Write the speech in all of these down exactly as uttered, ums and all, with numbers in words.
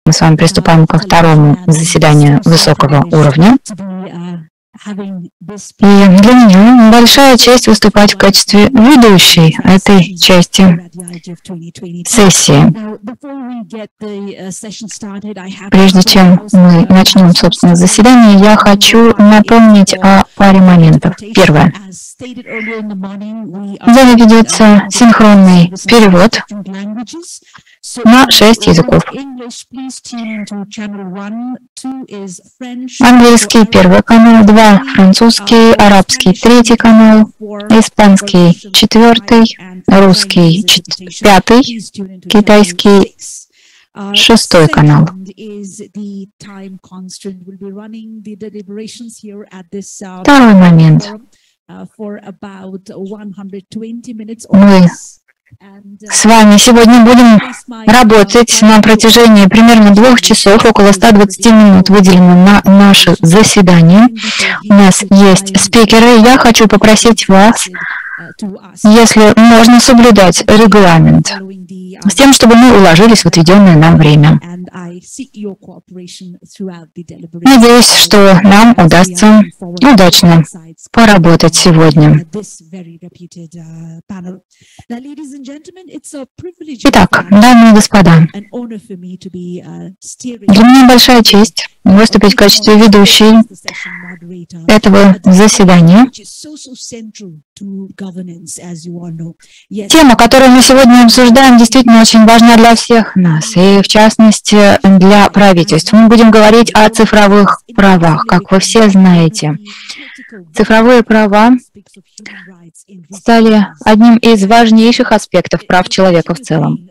мы с вами приступаем ко второму заседанию высокого уровня. И для меня большая честь выступать в качестве ведущей этой части сессии. Прежде чем мы начнем, собственно, заседание, я хочу напомнить о паре моментов. Первое. Далее ведется синхронный перевод на шесть языков. Английский — первый канал, два — французский, арабский — третий канал, испанский — четвертый, русский — пятый, китайский — шестой канал. Второй момент. Мы с вами сегодня будем работать на протяжении примерно двух часов, около ста двадцати минут выделено на наше заседание. У нас есть спикеры. Я хочу попросить вас, если можно, соблюдать регламент, с тем, чтобы мы уложились в отведенное нам время. Надеюсь, что нам удастся удачно поработать сегодня. Итак, дамы и господа, для меня большая честь выступить в качестве ведущей этого заседания. Тема, которую мы сегодня обсуждаем, действительно очень важна для всех нас, и в частности для правительств. Мы будем говорить о цифровых правах. Как вы все знаете, цифровые права стали одним из важнейших аспектов прав человека в целом.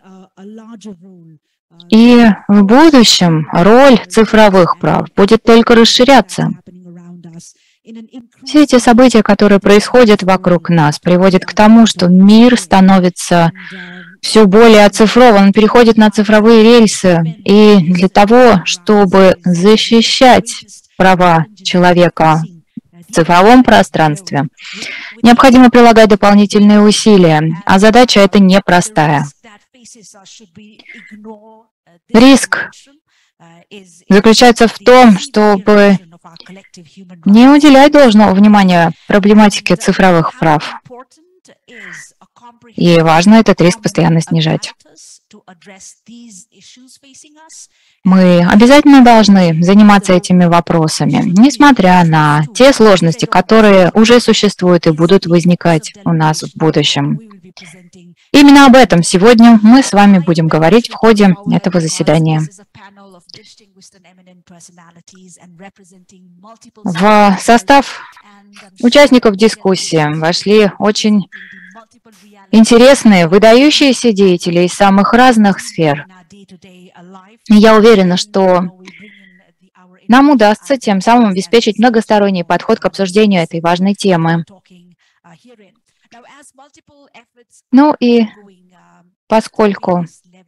И в будущем роль цифровых прав будет только расширяться. Все эти события, которые происходят вокруг нас, приводят к тому, что мир становится все более оцифрован, он переходит на цифровые рельсы. И для того, чтобы защищать права человека в цифровом пространстве, необходимо прилагать дополнительные усилия, а задача эта непростая. Риск заключается в том, чтобы не уделять должного внимания проблематике цифровых прав. И важно этот риск постоянно снижать. Мы обязательно должны заниматься этими вопросами, несмотря на те сложности, которые уже существуют и будут возникать у нас в будущем. Именно об этом сегодня мы с вами будем говорить в ходе этого заседания. В состав участников дискуссии вошли очень интересные, выдающиеся деятели из самых разных сфер. И я уверена, что нам удастся тем самым обеспечить многосторонний подход к обсуждению этой важной темы. Ну и поскольку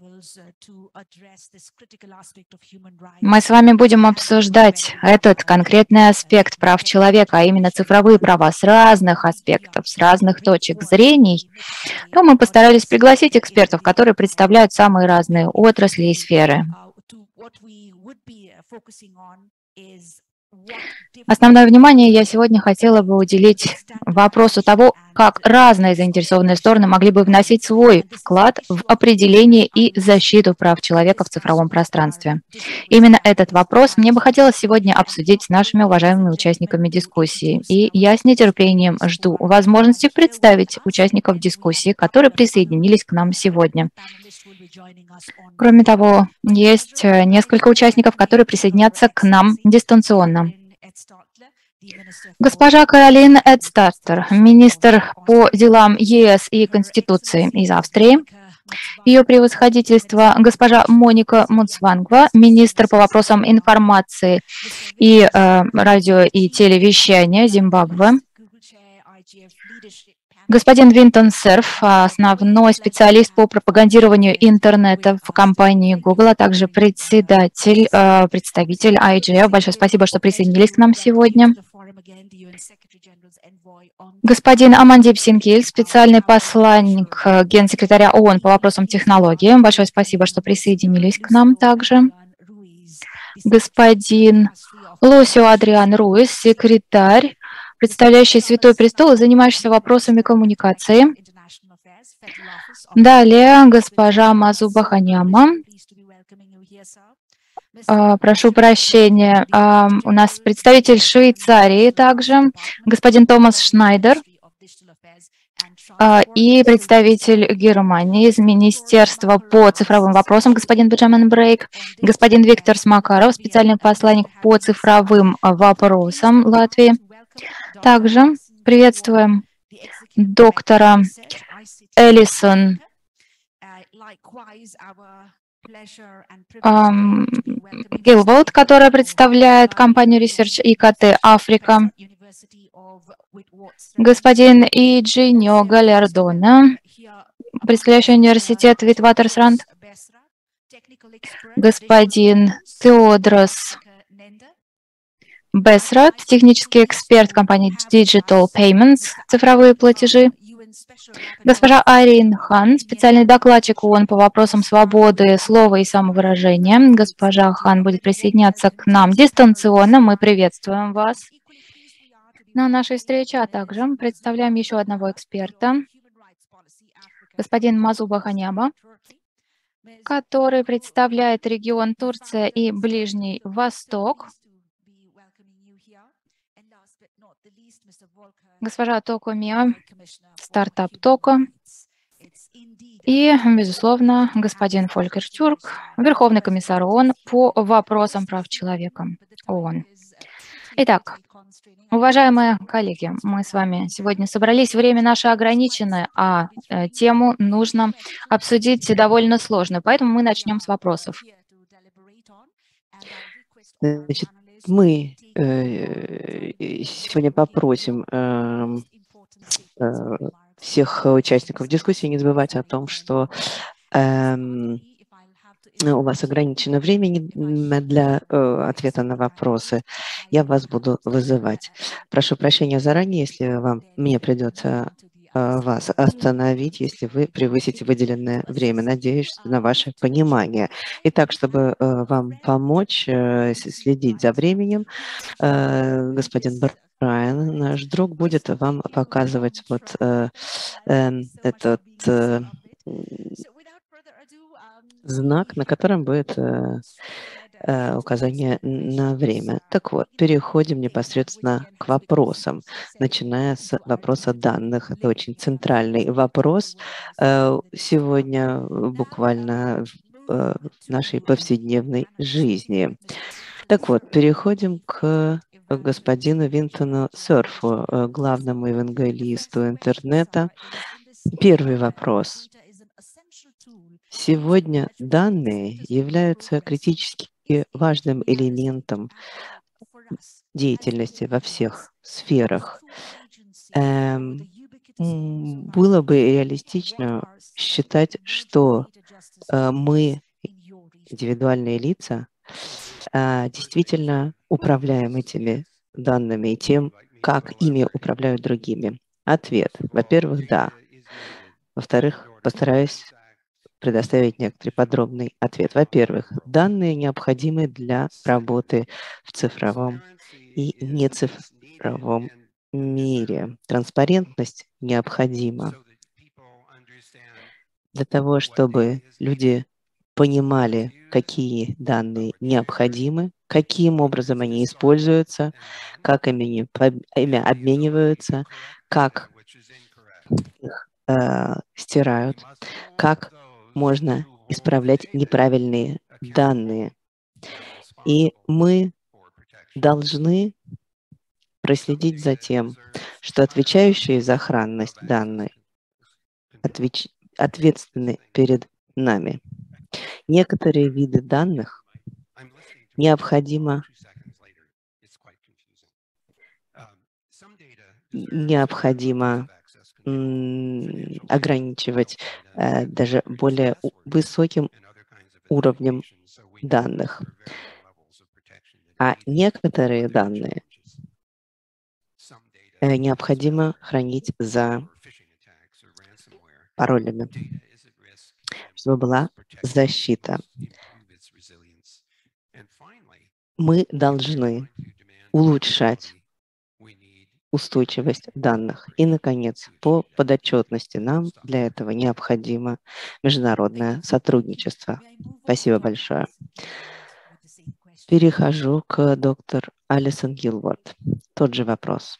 мы с вами будем обсуждать этот конкретный аспект прав человека, а именно цифровые права с разных аспектов, с разных точек зрений, то мы постарались пригласить экспертов, которые представляют самые разные отрасли и сферы. Основное внимание я сегодня хотела бы уделить вопросу того, как разные заинтересованные стороны могли бы вносить свой вклад в определение и защиту прав человека в цифровом пространстве. Именно этот вопрос мне бы хотелось сегодня обсудить с нашими уважаемыми участниками дискуссии. И я с нетерпением жду возможности представить участников дискуссии, которые присоединились к нам сегодня. Кроме того, есть несколько участников, которые присоединятся к нам дистанционно. Госпожа Каролин Эдстартер, министр по делам ЕС и Конституции из Австрии. Ее превосходительство госпожа Моника Муцвангва, министр по вопросам информации и э, радио и телевещания Зимбабве. Господин Винтон Серф, основной специалист по пропагандированию интернета в компании Google, а также председатель, э, представитель ай джи эф. Большое спасибо, что присоединились к нам сегодня. Господин Амандип Сингиль, специальный посланник генсекретаря ООН по вопросам технологий. Большое спасибо, что присоединились к нам также. господин Лосио Адриан Руис, секретарь, представляющий Святой Престол и занимающийся вопросами коммуникации. Далее госпожа Мазуба Ханяма. А, прошу прощения, а, у нас представитель Швейцарии также, господин Томас Шнайдер, а, и представитель Германии из Министерства по цифровым вопросам, господин Бенджамин Брейк, господин Виктор Смакаров, специальный посланник по цифровым вопросам Латвии. Также приветствуем доктора Элисон Гилволд, которая представляет компанию Research и ка ти Африка, господин Иджиньо Галярдона, представляющий университет Витватерсранд, господин Теодрос Бесрат, технический эксперт компании Digital Payments, цифровые платежи, госпожа Айрин Хан, специальный докладчик ООН по вопросам свободы слова и самовыражения. Госпожа Хан будет присоединяться к нам дистанционно. Мы приветствуем вас на нашей встрече, а также представляем еще одного эксперта, господин Мазуба Ханяма, который представляет регион Турция и Ближний Восток. Госпожа Токо Миа, стартап Токо. И, безусловно, господин Фолькер Тюрк, Верховный комиссар ООН по вопросам прав человека ООН. Итак, уважаемые коллеги, мы с вами сегодня собрались, время наше ограничено, а э, тему нужно обсудить довольно сложно, поэтому мы начнем с вопросов. Значит, мы э, сегодня попросим э, э, всех участников дискуссии не забывать о том, что э, у вас ограничено времени для э, ответа на вопросы. Я вас буду вызывать. Прошу прощения заранее, если вам, мне придется э, вас остановить, если вы превысите выделенное время. Надеюсь на ваше понимание. Итак, чтобы э, вам помочь э, следить за временем, э, господин Брайан, наш друг, будет вам показывать вот э, э, этот э, знак, на котором будет э, э, указание на время. Так вот, переходим непосредственно к вопросам, начиная с вопроса данных. Это очень центральный вопрос э, сегодня буквально в, э, в нашей повседневной жизни. Так вот, переходим к господину Винтону Серфу, э, главному евангелисту интернета. Первый вопрос. Сегодня данные являются критически важным элементом деятельности во всех сферах. Эм, было бы реалистично считать, что э, мы, индивидуальные лица, э, действительно управляем этими данными и тем, как ими управляют другими. Ответ. Во-первых, да. Во-вторых, постараюсь предоставить некоторый подробный ответ. Во-первых, данные необходимы для работы в цифровом и нецифровом мире. Транспарентность необходима для того, чтобы люди понимали, какие данные необходимы, каким образом они используются, как ими, ими обмениваются, как их э, стирают, как можно исправлять неправильные данные. И мы должны проследить за тем, что отвечающие за сохранность данных отвеч... ответственны перед нами. Некоторые виды данных необходимо необходимо ограничивать э, даже более высоким уровнем данных. А некоторые данные э, необходимо хранить за паролями, чтобы была защита. Мы должны улучшать устойчивость данных. И, наконец, по подотчетности нам для этого необходимо международное сотрудничество. Спасибо большое. Перехожу к доктору Алисон Гилворд. Тот же вопрос.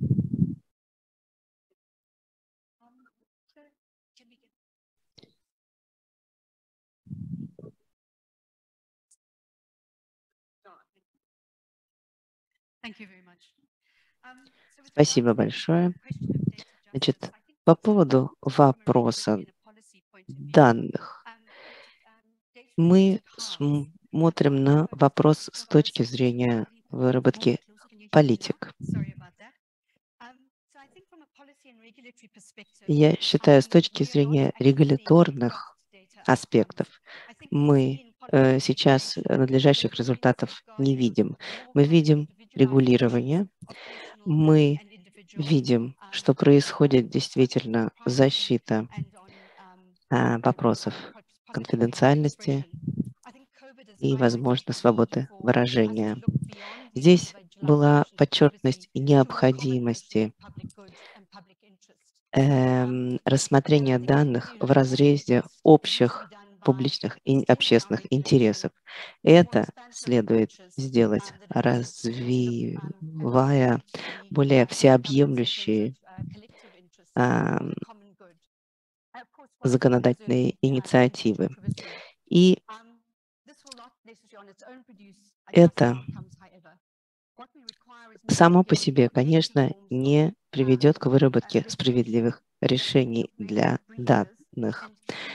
Спасибо большое. Значит, по поводу вопроса данных. Мы смотрим на вопрос с точки зрения выработки политик. Я считаю, с точки зрения регуляторных аспектов, мы э, сейчас надлежащих результатов не видим. Мы видим регулирование, мы видим, что происходит действительно защита э, вопросов конфиденциальности и, возможно, свободы выражения. Здесь была подчеркнутость необходимости эм, рассмотрения данных в разрезе общих публичных и общественных интересов. Это следует сделать, развивая более всеобъемлющие эм, законодательные инициативы. И это само по себе, конечно, не приведет к выработке справедливых решений для данных.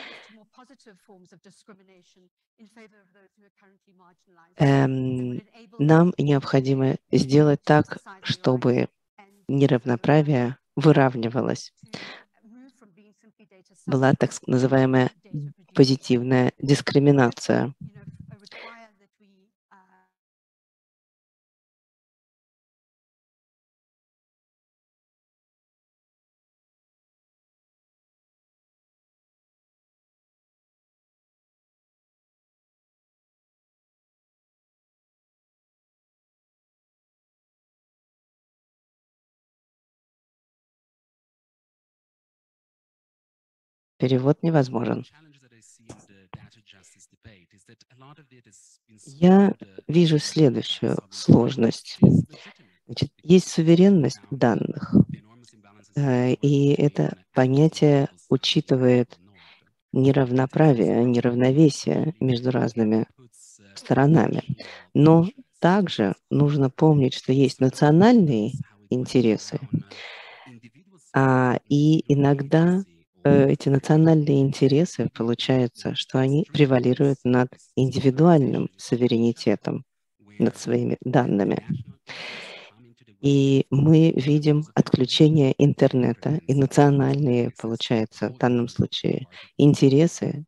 Эм, нам необходимо сделать так, чтобы неравноправие выравнивалось. Была так называемая позитивная дискриминация. Перевод невозможен. Я вижу следующую сложность. Значит, есть суверенность данных, и это понятие учитывает неравноправие, неравновесие между разными сторонами. Но также нужно помнить, что есть национальные интересы, а, и иногда э, эти национальные интересы, получается, что они превалируют над индивидуальным суверенитетом, над своими данными. И мы видим отключение интернета и национальные, получается, в данном случае, интересы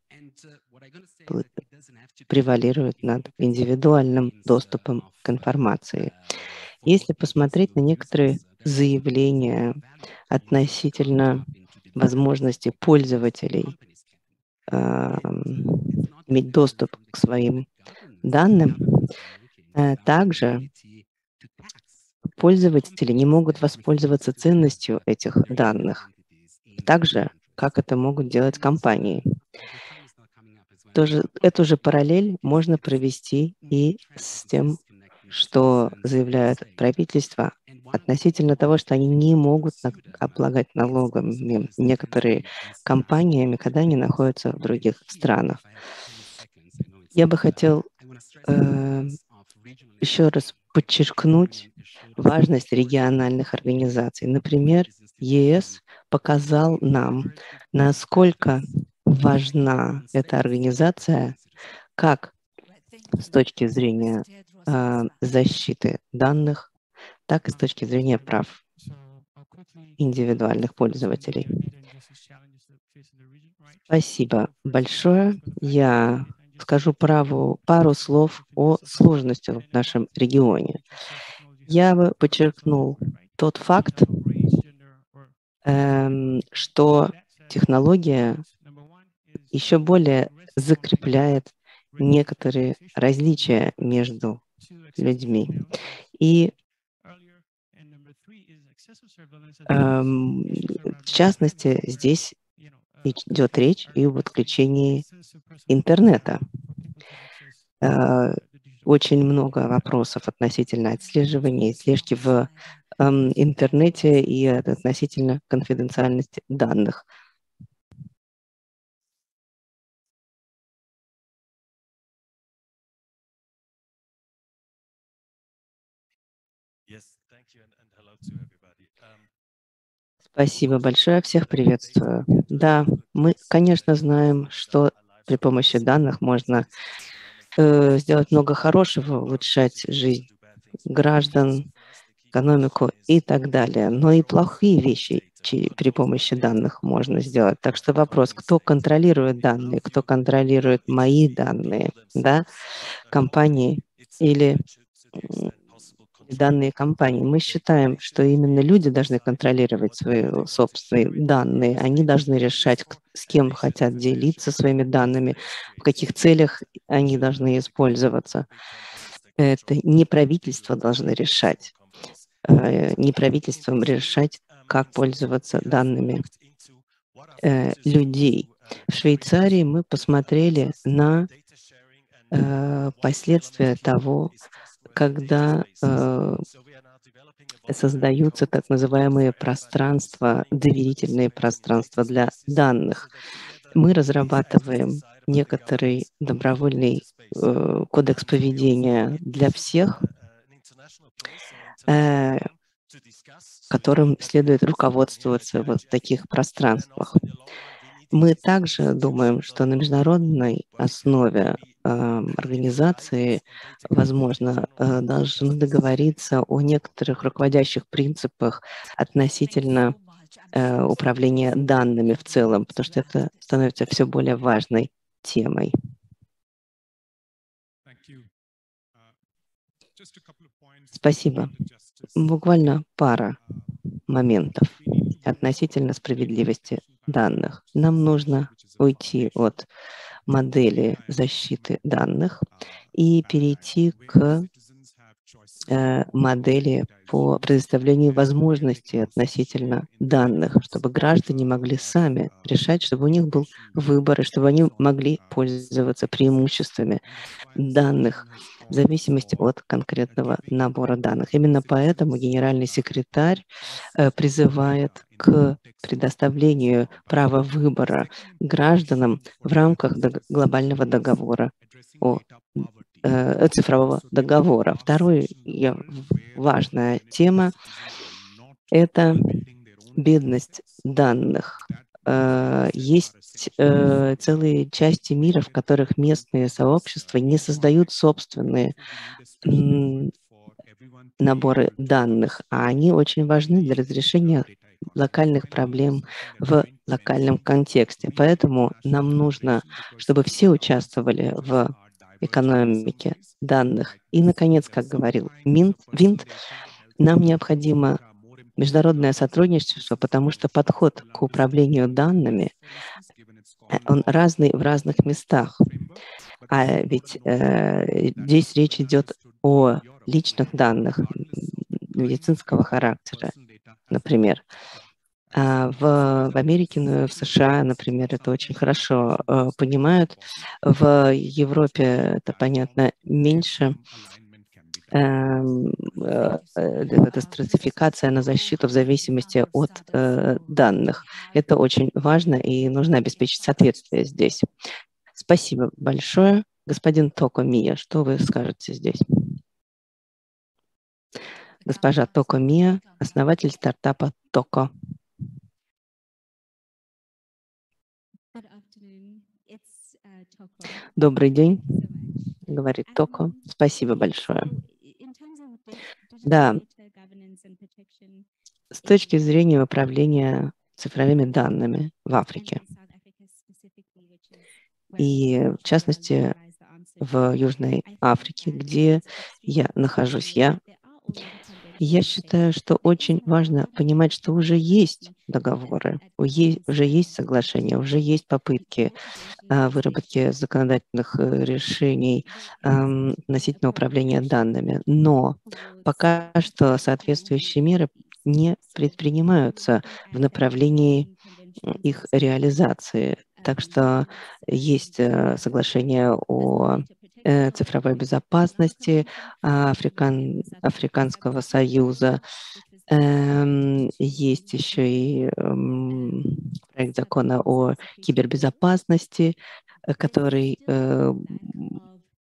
превалируют над индивидуальным доступом к информации. Если посмотреть на некоторые заявления относительно возможности пользователей э, иметь доступ к своим данным, э, также пользователи не могут воспользоваться ценностью этих данных, так же, как это могут делать компании. Тоже, эту же параллель можно провести и с тем, что заявляют правительства относительно того, что они не могут облагать налогами некоторые компаниями, когда они находятся в других странах. Я бы хотел э, еще раз подчеркнуть важность региональных организаций. Например, ЕС показал нам, насколько важна эта организация как с точки зрения э, защиты данных, так и с точки зрения прав индивидуальных пользователей. Спасибо большое. Я скажу пару, пару слов о сложностях в нашем регионе. Я бы подчеркнул тот факт, эм, что технология еще более закрепляет некоторые различия между людьми. И эм, в частности, здесь идет речь и об отключении интернета. Э, очень много вопросов относительно отслеживания и слежки в эм, интернете и относительно конфиденциальности данных. Спасибо большое, всех приветствую. Да, мы, конечно, знаем, что при помощи данных можно э, сделать много хорошего, улучшать жизнь граждан, экономику и так далее. Но и плохие вещи чи- при помощи данных можно сделать. Так что вопрос, кто контролирует данные, кто контролирует мои данные, да, компании или м, данные компании. Мы считаем, что именно люди должны контролировать свои собственные данные. Они должны решать, к- с кем хотят делиться своими данными, в каких целях они должны использоваться. Это не правительство должны решать, э, не правительством решать, как пользоваться данными э, людей. В Швейцарии мы посмотрели на э, последствия того, когда э, создаются так называемые пространства, доверительные пространства для данных. Мы разрабатываем некоторый добровольный э, кодекс поведения для всех, э, которым следует руководствоваться вот в таких пространствах. Мы также думаем, что на международной основе э, организации, возможно, э, должны договориться о некоторых руководящих принципах относительно э, управления данными в целом, потому что это становится все более важной темой. Спасибо. Буквально пара моментов относительно справедливости данных. Нам нужно уйти от модели защиты данных и перейти к э, модели по предоставлению возможностей относительно данных, чтобы граждане могли сами решать, чтобы у них был выбор, и чтобы они могли пользоваться преимуществами данных в зависимости от конкретного набора данных. Именно поэтому генеральный секретарь э, призывает к предоставлению права выбора гражданам в рамках дог- глобального договора о э, цифрового договора. Вторая важная тема – это бедность данных. Э, Есть э, целые части мира, в которых местные сообщества не создают собственные м, наборы данных, а они очень важны для разрешения локальных проблем в локальном контексте. Поэтому нам нужно, чтобы все участвовали в экономике данных. И, наконец, как говорил Минт, Винт, нам необходимо международное сотрудничество, потому что подход к управлению данными, э, он разный в разных местах. А ведь э, здесь речь идет о личных данных медицинского характера, например. А в, в Америке, ну, в США, например, это очень хорошо э, понимают. В Европе это, понятно, меньше. Эм, э, э, эта стратификация на защиту в зависимости от э, данных. Это очень важно, и нужно обеспечить соответствие здесь. Спасибо большое. Господин Токо Мия, что вы скажете здесь? Госпожа Токо Мия, основатель стартапа Токо. Добрый день, говорит Токо. Спасибо большое. Да, с точки зрения управления цифровыми данными в Африке, и в частности в Южной Африке, где я нахожусь я, Я считаю, что очень важно понимать, что уже есть договоры, у е уже есть соглашения, уже есть попытки, а, выработки законодательных, э, решений, ам, относительно управления данными. Но пока что соответствующие меры не предпринимаются в направлении, м, их реализации. Так что есть, э, соглашение о, э, цифровой безопасности, а, Африкан Африканского союза. Эм, есть еще и, м, проект закона о кибербезопасности, э, который, э, м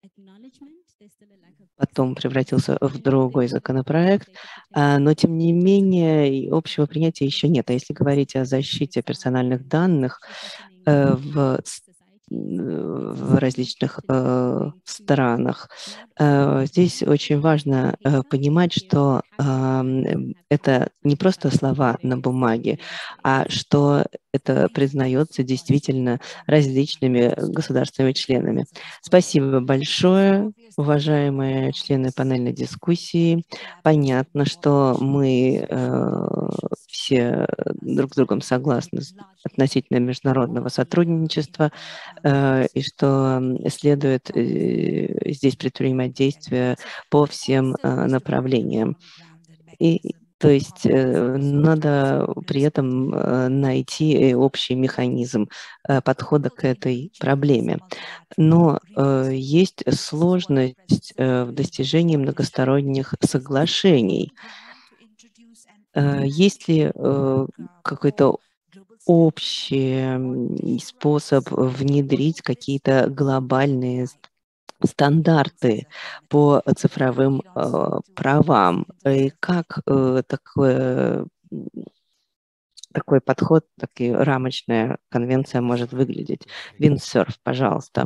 потом превратился в другой законопроект, а, но тем не менее и общего принятия еще нет. А если говорить о защите персональных данных, э, в с н в различных, э, странах, э, здесь очень важно, э, понимать, что, ам, эм, это не просто слова на бумаге, а что это признается действительно различными государствами-членами. Спасибо большое, уважаемые члены панельной дискуссии. Понятно, что мы, э, все друг с другом согласны с относительно международного сотрудничества, э, и что, м, следует, э, здесь предпринимать действия по всем, э, направлениям. И, то есть, э, надо при этом, э, найти общий механизм, э, подхода к этой проблеме. Но, э, есть сложность, э, в достижении многосторонних соглашений. Э, есть ли, э, какой-то общий, м, способ внедрить какие-то глобальные ст стандарты по цифровым, э, правам? И как, э, такое, м, такой подход, таки рамочная конвенция может выглядеть? Виндсерф, пожалуйста.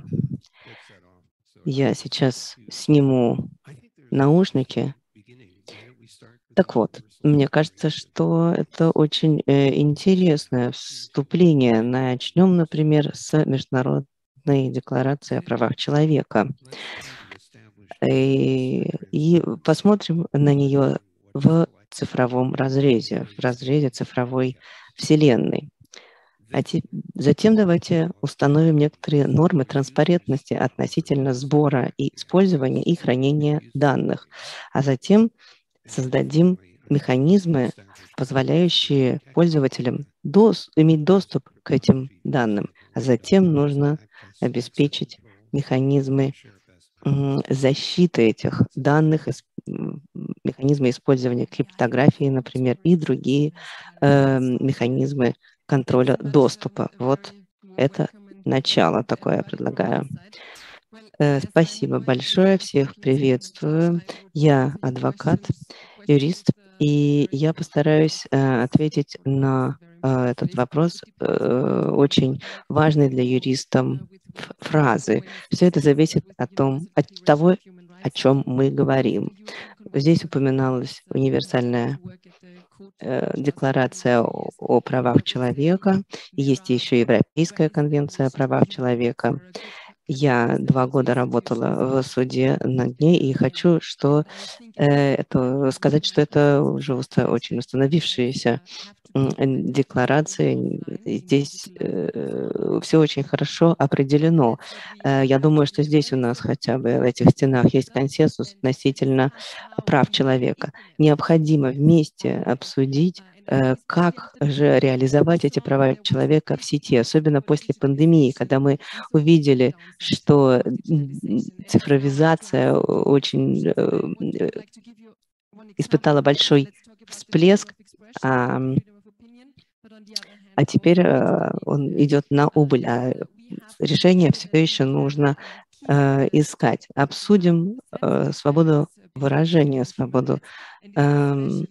Я сейчас сниму наушники. Так вот, мне кажется, что это очень, э, интересное вступление. Начнем, например, с Международной декларации о правах человека. И и посмотрим на нее в цифровом разрезе, в разрезе цифровой вселенной. А те затем давайте установим некоторые нормы транспарентности относительно сбора и использования, и хранения данных, а затем создадим механизмы, позволяющие пользователям дос иметь доступ к этим данным. А затем нужно обеспечить механизмы, м, защиты этих данных, ис м, механизмы использования криптографии, например, и другие, э, механизмы контроля доступа. Вот это начало такое я предлагаю. Э, спасибо большое, всех приветствую. Я адвокат, юрист, и я постараюсь, э, ответить на, э, этот вопрос, э, очень важной для юриста ф фразы. Всё это зависит о том от того, о чём мы говорим. Здесь упоминалась универсальная, э, декларация о о правах человека, и есть еще Европейская конвенция о правах человека. Я два года работала в суде над ней и хочу что, э, это сказать, что это уже уста очень установившиеся, м, декларации. И здесь, э, всё очень хорошо определено. Э, я думаю, что здесь у нас хотя бы в этих стенах есть консенсус относительно прав человека. Необходимо вместе обсудить, э, как же реализовать эти права человека в сети, особенно после пандемии, когда мы увидели, что, м, цифровизация очень, э, э, испытала большой всплеск, ам а теперь, э, он идет на убыль, а, м, решение всё еще нужно, э, искать. Обсудим, э, свободу выражения, свободу, эм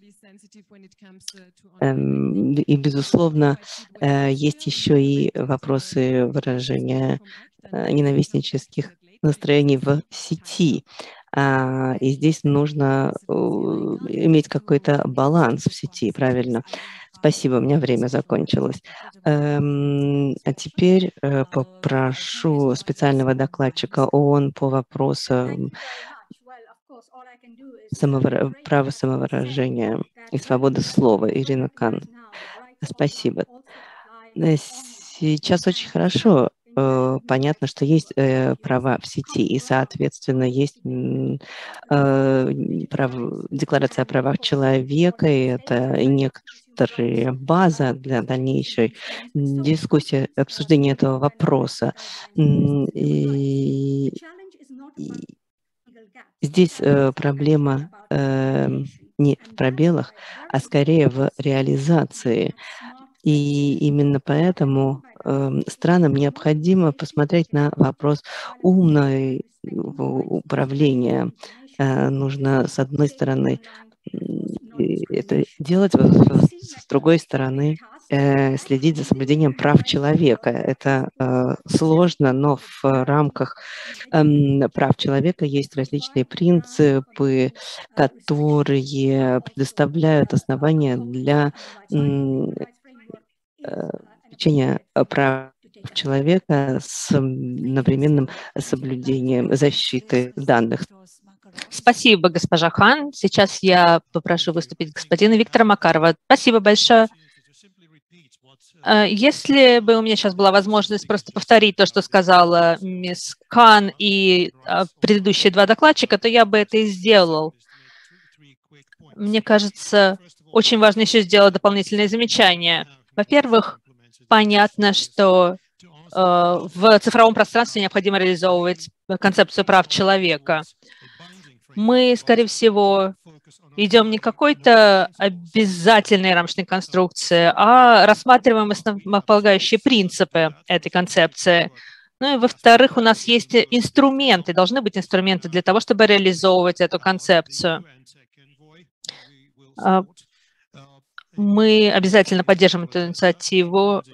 эм, и, безусловно, э, есть еще и вопросы выражения, э, ненавистнических настроений в сети. А, и здесь нужно, э, иметь какой-то баланс в сети, правильно? Спасибо, у меня время закончилось. Эм, а теперь, э, попрошу специального докладчика ООН по вопросам Самовыра... право самовыражения и свобода слова. Ирина Кан. Спасибо. Сейчас очень хорошо э, понятно, что есть э, права в сети, и, соответственно, есть э, прав... декларация о правах человека, и это некоторая база для дальнейшей дискуссии, обсуждения этого вопроса. И, и здесь э, проблема э, не в пробелах, а скорее в реализации. И именно поэтому э, странам необходимо посмотреть на вопрос умного управления. Э, нужно, с одной стороны, это делать, с другой стороны, э, следить за соблюдением прав человека. Это э, сложно, но в рамках э, прав человека есть различные принципы, которые предоставляют основания для э, обеспечения прав человека с одновременным соблюдением защиты данных. Спасибо, госпожа Хан. Сейчас я попрошу выступить господина Виктора Макарова. Спасибо большое. Если бы у меня сейчас была возможность просто повторить то, что сказала мисс Кан и предыдущие два докладчика, то я бы это и сделал. Мне кажется, очень важно еще сделать дополнительные замечания. Во-первых, понятно, что э, в цифровом пространстве необходимо реализовывать концепцию прав человека. Мы, скорее всего, идем не какой-то обязательной рамочной конструкции, а рассматриваем основополагающие принципы этой концепции. Ну и, во-вторых, у нас есть инструменты, должны быть инструменты для того, чтобы реализовывать эту концепцию. Мы обязательно поддержим эту инициативу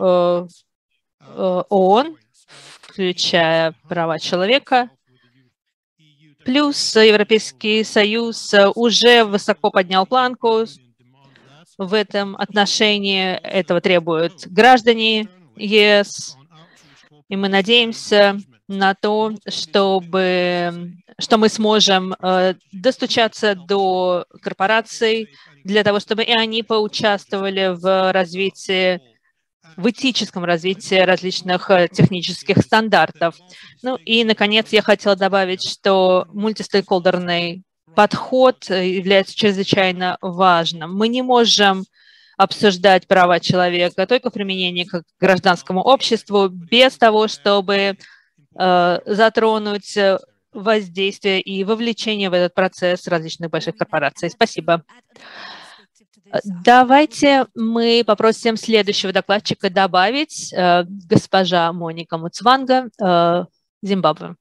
ООН, включая права человека. Плюс Европейский Союз уже высоко поднял планку в этом отношении. Этого требуют граждане ЕС. И мы надеемся на то, чтобы, что мы сможем достучаться до корпораций для того, чтобы и они поучаствовали в развитии, в этическом развитии различных технических стандартов. Ну и, наконец, я хотела добавить, что мультистейкхолдерный подход является чрезвычайно важным. Мы не можем обсуждать права человека только в применении к гражданскому обществу без того, чтобы э, затронуть воздействие и вовлечение в этот процесс различных больших корпораций. Спасибо. Давайте мы попросим следующего докладчика добавить, э, госпожа Моника Муцванга, э, Зимбабве.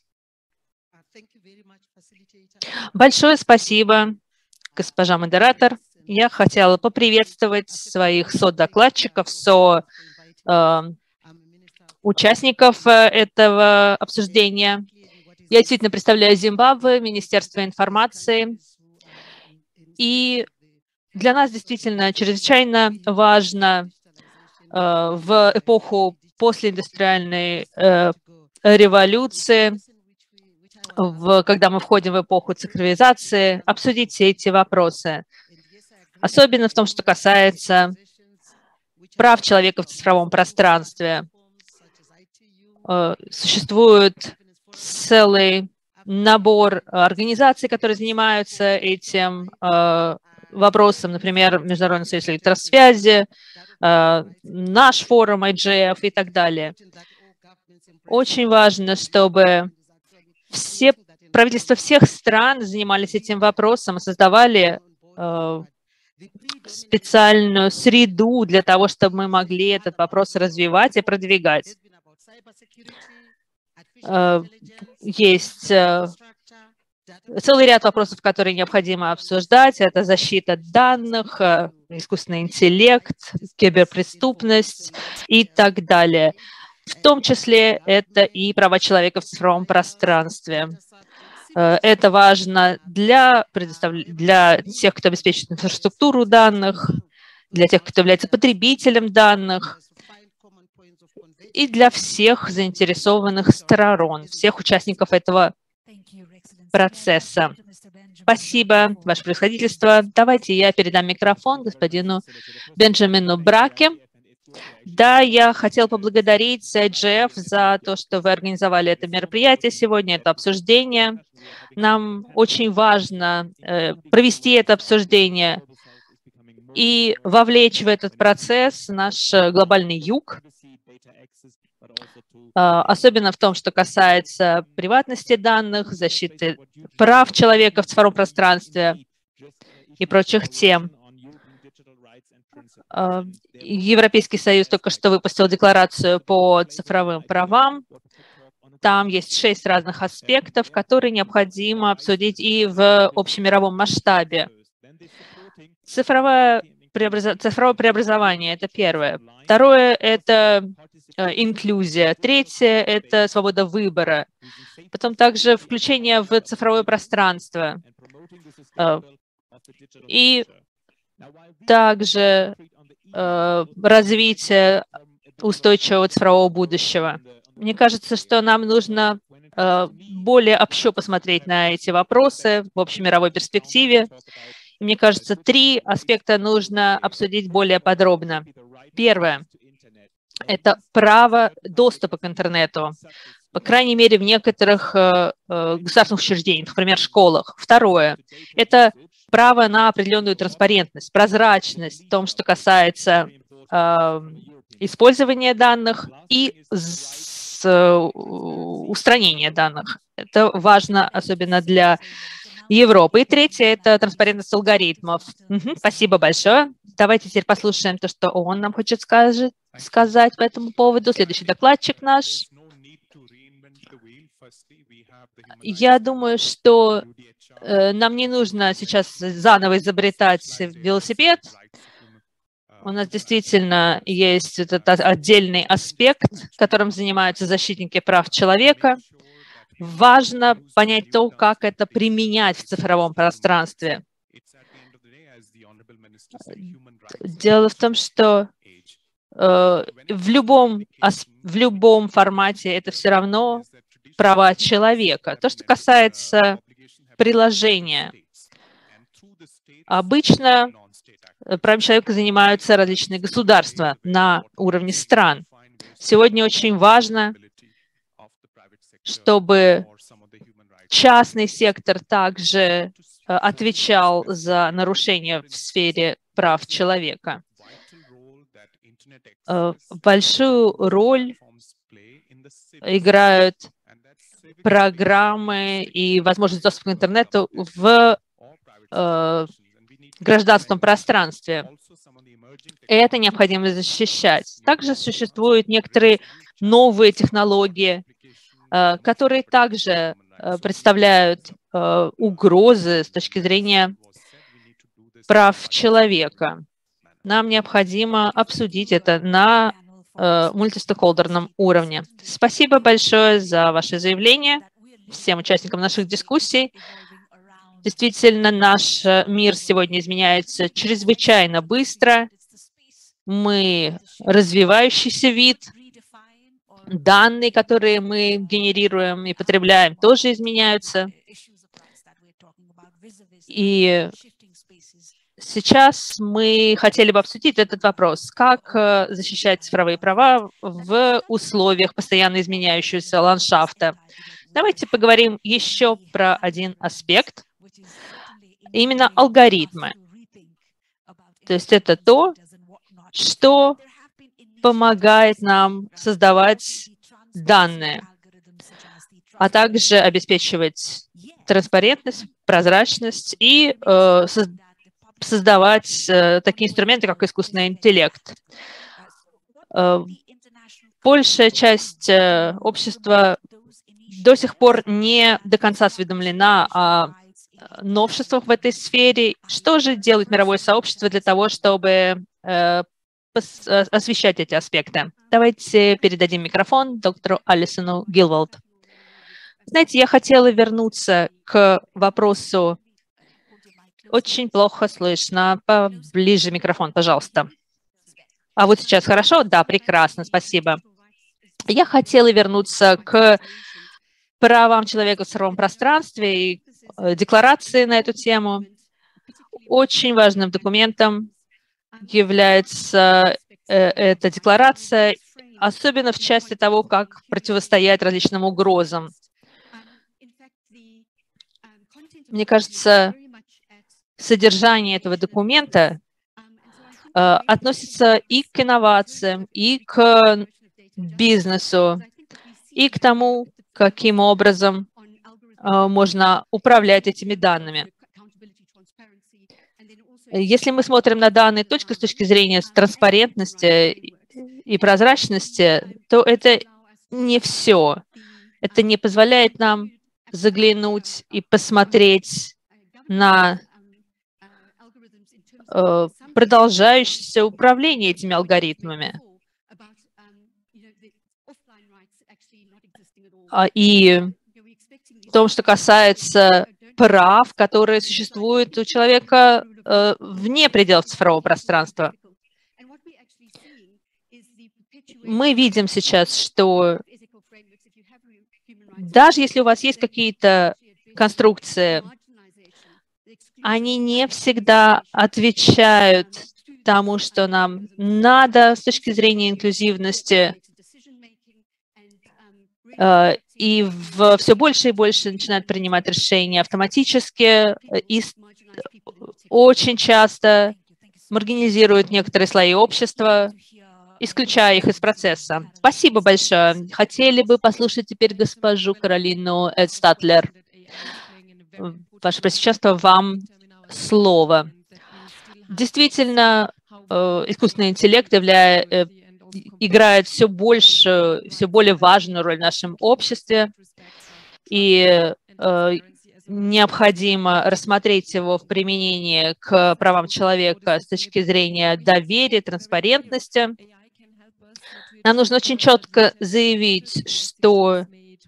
Большое спасибо, госпожа модератор. Я хотела поприветствовать своих содокладчиков, со э, участников этого обсуждения. Я действительно представляю Зимбабве, Министерство информации, и для нас действительно чрезвычайно важно э, в эпоху постиндустриальной э, революции, в, когда мы входим в эпоху цифровизации, обсудить все эти вопросы. Особенно в том, что касается прав человека в цифровом пространстве. Э, существует целый набор организаций, которые занимаются этим э, вопросом, например, Международный союз электросвязи, э, наш форум ай джи эф и так далее. Очень важно, чтобы все правительства всех стран занимались этим вопросом и создавали э, специальную среду для того, чтобы мы могли этот вопрос развивать и продвигать. Есть целый ряд вопросов, которые необходимо обсуждать. Это защита данных, искусственный интеллект, киберпреступность и так далее. В том числе это и права человека в цифровом пространстве. Это важно для, предостав... для тех, кто обеспечивает инфраструктуру данных, для тех, кто является потребителем данных, и для всех заинтересованных сторон, всех участников этого процесса. Спасибо, Ваше Превосходительство. Давайте я передам микрофон господину Бенджамину Браке. Да, я хотел поблагодарить ай джи эф за то, что вы организовали это мероприятие сегодня, это обсуждение. Нам очень важно э, провести это обсуждение и вовлечь в этот процесс наш глобальный юг, особенно в том, что касается приватности данных, защиты прав человека в цифровом пространстве и прочих тем. Европейский Союз только что выпустил декларацию по цифровым правам. Там есть шесть разных аспектов, которые необходимо обсудить и в общемировом масштабе. Цифровое, преобраз... Цифровое преобразование – это первое. Второе – это инклюзия. Третье – это свобода выбора. Потом также включение в цифровое пространство. И также развитие устойчивого цифрового будущего. Мне кажется, что нам нужно более общо посмотреть на эти вопросы в общемировой перспективе. И мне кажется, три аспекта нужно обсудить более подробно. Первое – это право доступа к интернету, по крайней мере, в некоторых государственных учреждениях, например, школах. Второе – это право на определенную транспарентность, прозрачность в том, что касается э, использования данных и с, э, устранения данных. Это важно, особенно для Европы. И третье – это транспарентность алгоритмов. Угу, спасибо большое. Давайте теперь послушаем то, что он нам хочет скажет, сказать по этому поводу. Следующий докладчик наш. Я думаю, что нам не нужно сейчас заново изобретать велосипед. У нас действительно есть этот отдельный аспект, которым занимаются защитники прав человека. Важно понять то, как это применять в цифровом пространстве. Дело в том, что э, в любом, в любом формате это все равно права человека. То, что касается приложения. Обычно правами человека занимаются различные государства на уровне стран. Сегодня очень важно, чтобы частный сектор также отвечал за нарушения в сфере прав человека. Большую роль играют программы и возможность доступа к интернету в э, гражданском пространстве. И это необходимо защищать. Также существуют некоторые новые технологии, э, которые также э, представляют э, угрозы с точки зрения прав человека. Нам необходимо обсудить это на мультистейкхолдерном уровне. Спасибо большое за ваше заявление всем участникам наших дискуссий. Действительно, наш мир сегодня изменяется чрезвычайно быстро. Мы развивающийся вид. Данные, которые мы генерируем и потребляем, тоже изменяются. И сейчас мы хотели бы обсудить этот вопрос, как защищать цифровые права в условиях постоянно изменяющегося ландшафта. Давайте поговорим еще про один аспект, именно алгоритмы. То есть это то, что помогает нам создавать данные, а также обеспечивать транспарентность, прозрачность и э, создавать э, такие инструменты, как искусственный интеллект. Э, большая часть э, общества до сих пор не до конца осведомлена о новшествах в этой сфере. Что же делает мировое сообщество для того, чтобы э, освещать эти аспекты? Давайте передадим микрофон доктору Алисону Гилволд. Знаете, я хотела вернуться к вопросу. Очень плохо слышно. Поближе микрофон, пожалуйста. А вот сейчас хорошо? Да, прекрасно, спасибо. Я хотела вернуться к правам человека в цифровом пространстве и декларации на эту тему. Очень важным документом является эта декларация, особенно в части того, как противостоять различным угрозам. Мне кажется, содержание этого документа относится и к инновациям, и к бизнесу, и к тому, каким образом можно управлять этими данными. Если мы смотрим на данные только с точки зрения транспарентности и прозрачности, то это не все. Это не позволяет нам заглянуть и посмотреть на э, продолжающееся управление этими алгоритмами. И в том, что касается прав, которые существуют у человека э, вне пределов цифрового пространства. Мы видим сейчас, что даже если у вас есть какие-то конструкции, они не всегда отвечают тому, что нам надо с точки зрения инклюзивности, э, и в, все больше и больше начинают принимать решения автоматически и очень часто маргинализируют некоторые слои общества, исключая их из процесса. Спасибо большое. Хотели бы послушать теперь госпожу Каролину Эдстатлер. Ваше Пресвященство, вам слово. Действительно, искусственный интеллект является играет все больше, все более важную роль в нашем обществе, и э, необходимо рассмотреть его в применении к правам человека с точки зрения доверия, транспарентности. Нам нужно очень четко заявить, что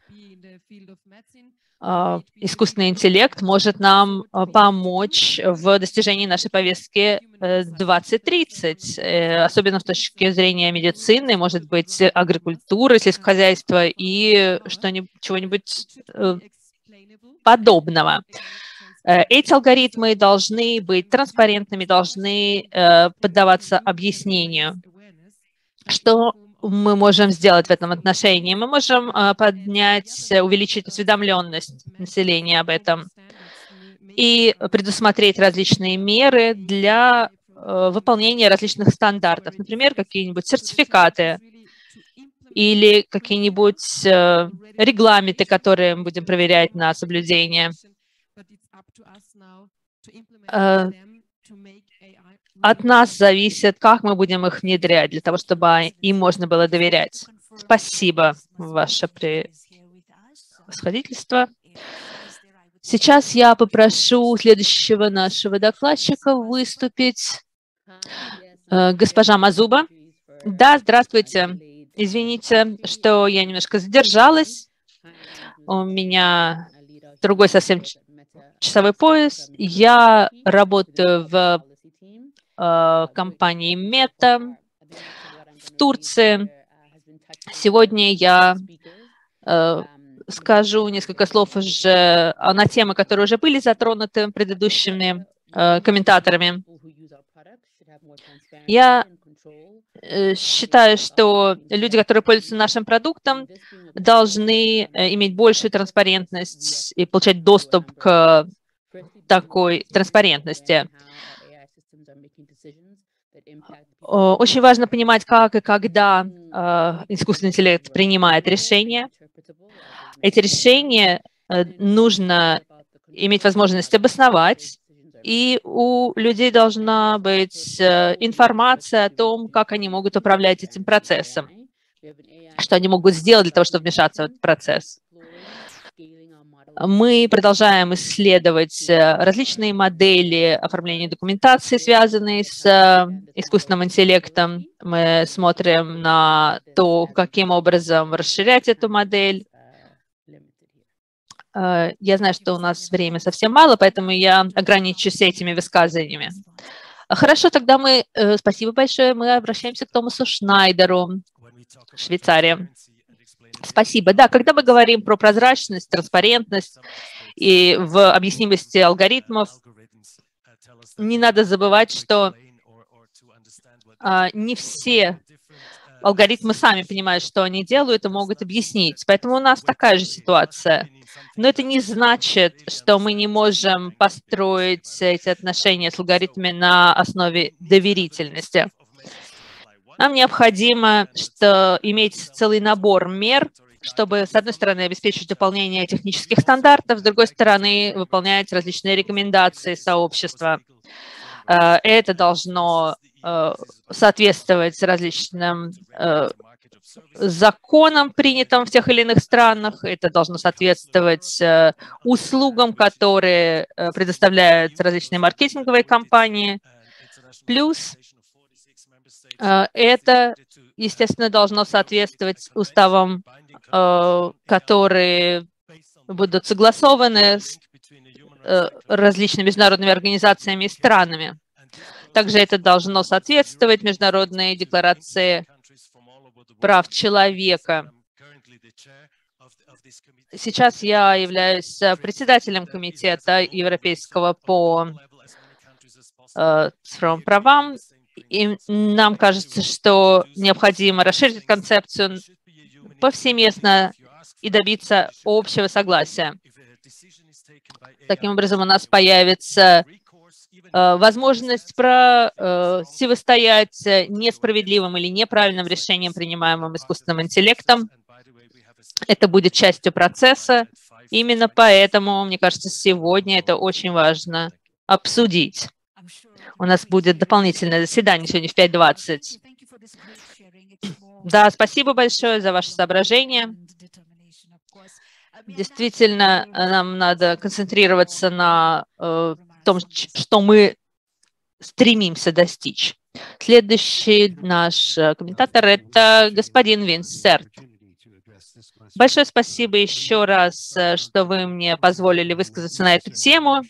э, искусственный интеллект может нам помочь в достижении нашей повестки двадцать тридцать, особенно с точки зрения медицины, может быть, агрикультуры, сельскохозяйства и что-нибудь, чего-нибудь подобного. Эти алгоритмы должны быть транспарентными, должны поддаваться объяснению. Что мы можем сделать в этом отношении? Мы можем поднять, увеличить осведомленность населения об этом и предусмотреть различные меры для э, выполнения различных стандартов. Например, какие-нибудь сертификаты или какие-нибудь э, регламенты, которые мы будем проверять на соблюдение. Э, от нас зависит, как мы будем их внедрять, для того, чтобы им можно было доверять. Спасибо, Ваше Превосходительство. Сейчас я попрошу следующего нашего докладчика выступить. Госпожа Мазуба. Да, здравствуйте. Извините, что я немножко задержалась. У меня другой совсем часовой пояс. Я работаю в э, компании Meta в Турции. Сегодня я э, скажу несколько слов уже на темы, которые уже были затронуты предыдущими э, комментаторами. Я э, считаю, что люди, которые пользуются нашим продуктом, должны э, иметь большую транспарентность и получать доступ к такой транспарентности. Очень важно понимать, как и когда э, искусственный интеллект принимает решения. Эти решения э, нужно иметь возможность обосновать, и у людей должна быть э, информация о том, как они могут управлять этим процессом, что они могут сделать для того, чтобы вмешаться в этот процесс. Мы продолжаем исследовать различные модели оформления документации, связанные с искусственным интеллектом. Мы смотрим на то, каким образом расширять эту модель. Я знаю, что у нас время совсем мало, поэтому я ограничусь этими высказываниями. Хорошо, тогда мы, спасибо большое, мы обращаемся к Томасу Шнайдеру, Швейцария. Спасибо. Да, когда мы говорим про прозрачность, транспарентность и в объяснимости алгоритмов, не надо забывать, что а, не все алгоритмы сами понимают, что они делают, и могут объяснить. Поэтому у нас такая же ситуация. Но это не значит, что мы не можем построить эти отношения с алгоритмами на основе доверительности. Нам необходимо что, иметь целый набор мер, чтобы, с одной стороны, обеспечить выполнение технических стандартов, с другой стороны, выполнять различные рекомендации сообщества. Это должно соответствовать различным законам, принятым в тех или иных странах. Это должно соответствовать услугам, которые предоставляют различные маркетинговые компании. Плюс это, естественно, должно соответствовать уставам, которые будут согласованы с различными международными организациями и странами. Также это должно соответствовать Международной декларации прав человека. Сейчас я являюсь председателем комитета европейского по цифровым правам, и нам кажется, что необходимо расширить концепцию повсеместно и добиться общего согласия. Таким образом, у нас появится возможность противостоять несправедливым или неправильным решениям, принимаемым искусственным интеллектом. Это будет частью процесса. Именно поэтому, мне кажется, сегодня это очень важно обсудить. У нас будет дополнительное заседание сегодня в пять двадцать. Да, спасибо большое за ваше соображение. Действительно, нам надо концентрироваться на э, том, что мы стремимся достичь. Следующий наш комментатор – это господин Винсерт. Большое спасибо еще раз, что вы мне позволили высказаться на эту тему.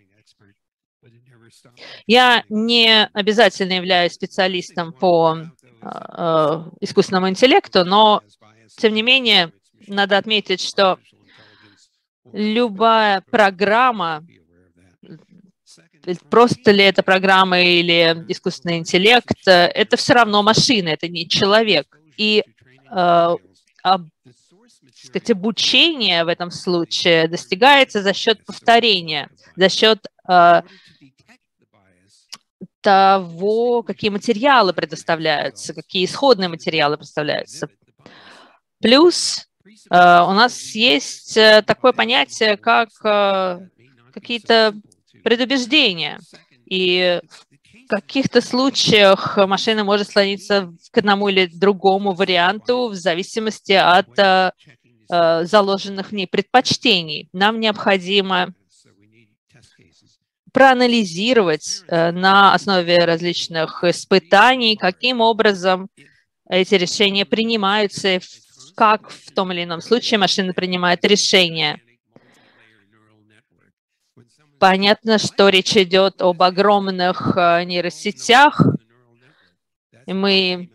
Я не обязательно являюсь специалистом по э, искусственному интеллекту, но, тем не менее, надо отметить, что любая программа, просто ли это программа или искусственный интеллект, это все равно машина, это не человек. И э, об, сказать, обучение в этом случае достигается за счет повторения, за счет э, того, какие материалы предоставляются, какие исходные материалы представляются. Плюс э, у нас есть такое понятие, как э, какие-то предубеждения. И в каких-то случаях машина может склониться к одному или другому варианту в зависимости от э, заложенных в ней предпочтений. Нам необходимо проанализировать э, на основе различных испытаний, каким образом эти решения принимаются, как в том или ином случае машина принимает решения. Понятно, что речь идет об огромных э, нейросетях, и мы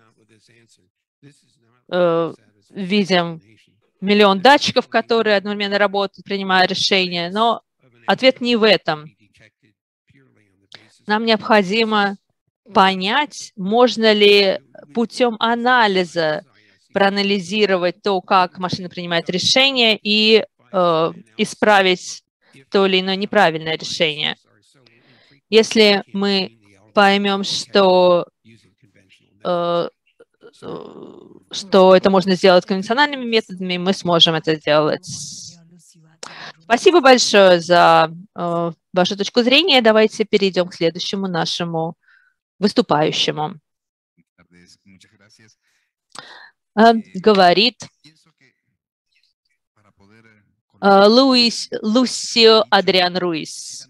э, видим миллион датчиков, которые одновременно работают, принимая решения, но ответ не в этом. Нам необходимо понять, можно ли путем анализа проанализировать то, как машина принимает решения, и э, исправить то или иное неправильное решение. Если мы поймем, что, э, что это можно сделать конвенциональными методами, мы сможем это сделать. Спасибо большое за э, вашу точку зрения. Давайте перейдем к следующему нашему выступающему. Э, говорит э, Луис, Лусио Адриан Руис.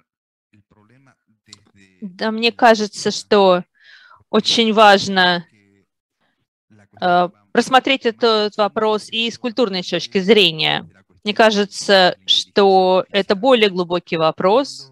Да, мне кажется, что очень важно э, рассмотреть этот вопрос и с культурной точки зрения. Мне кажется, что это более глубокий вопрос,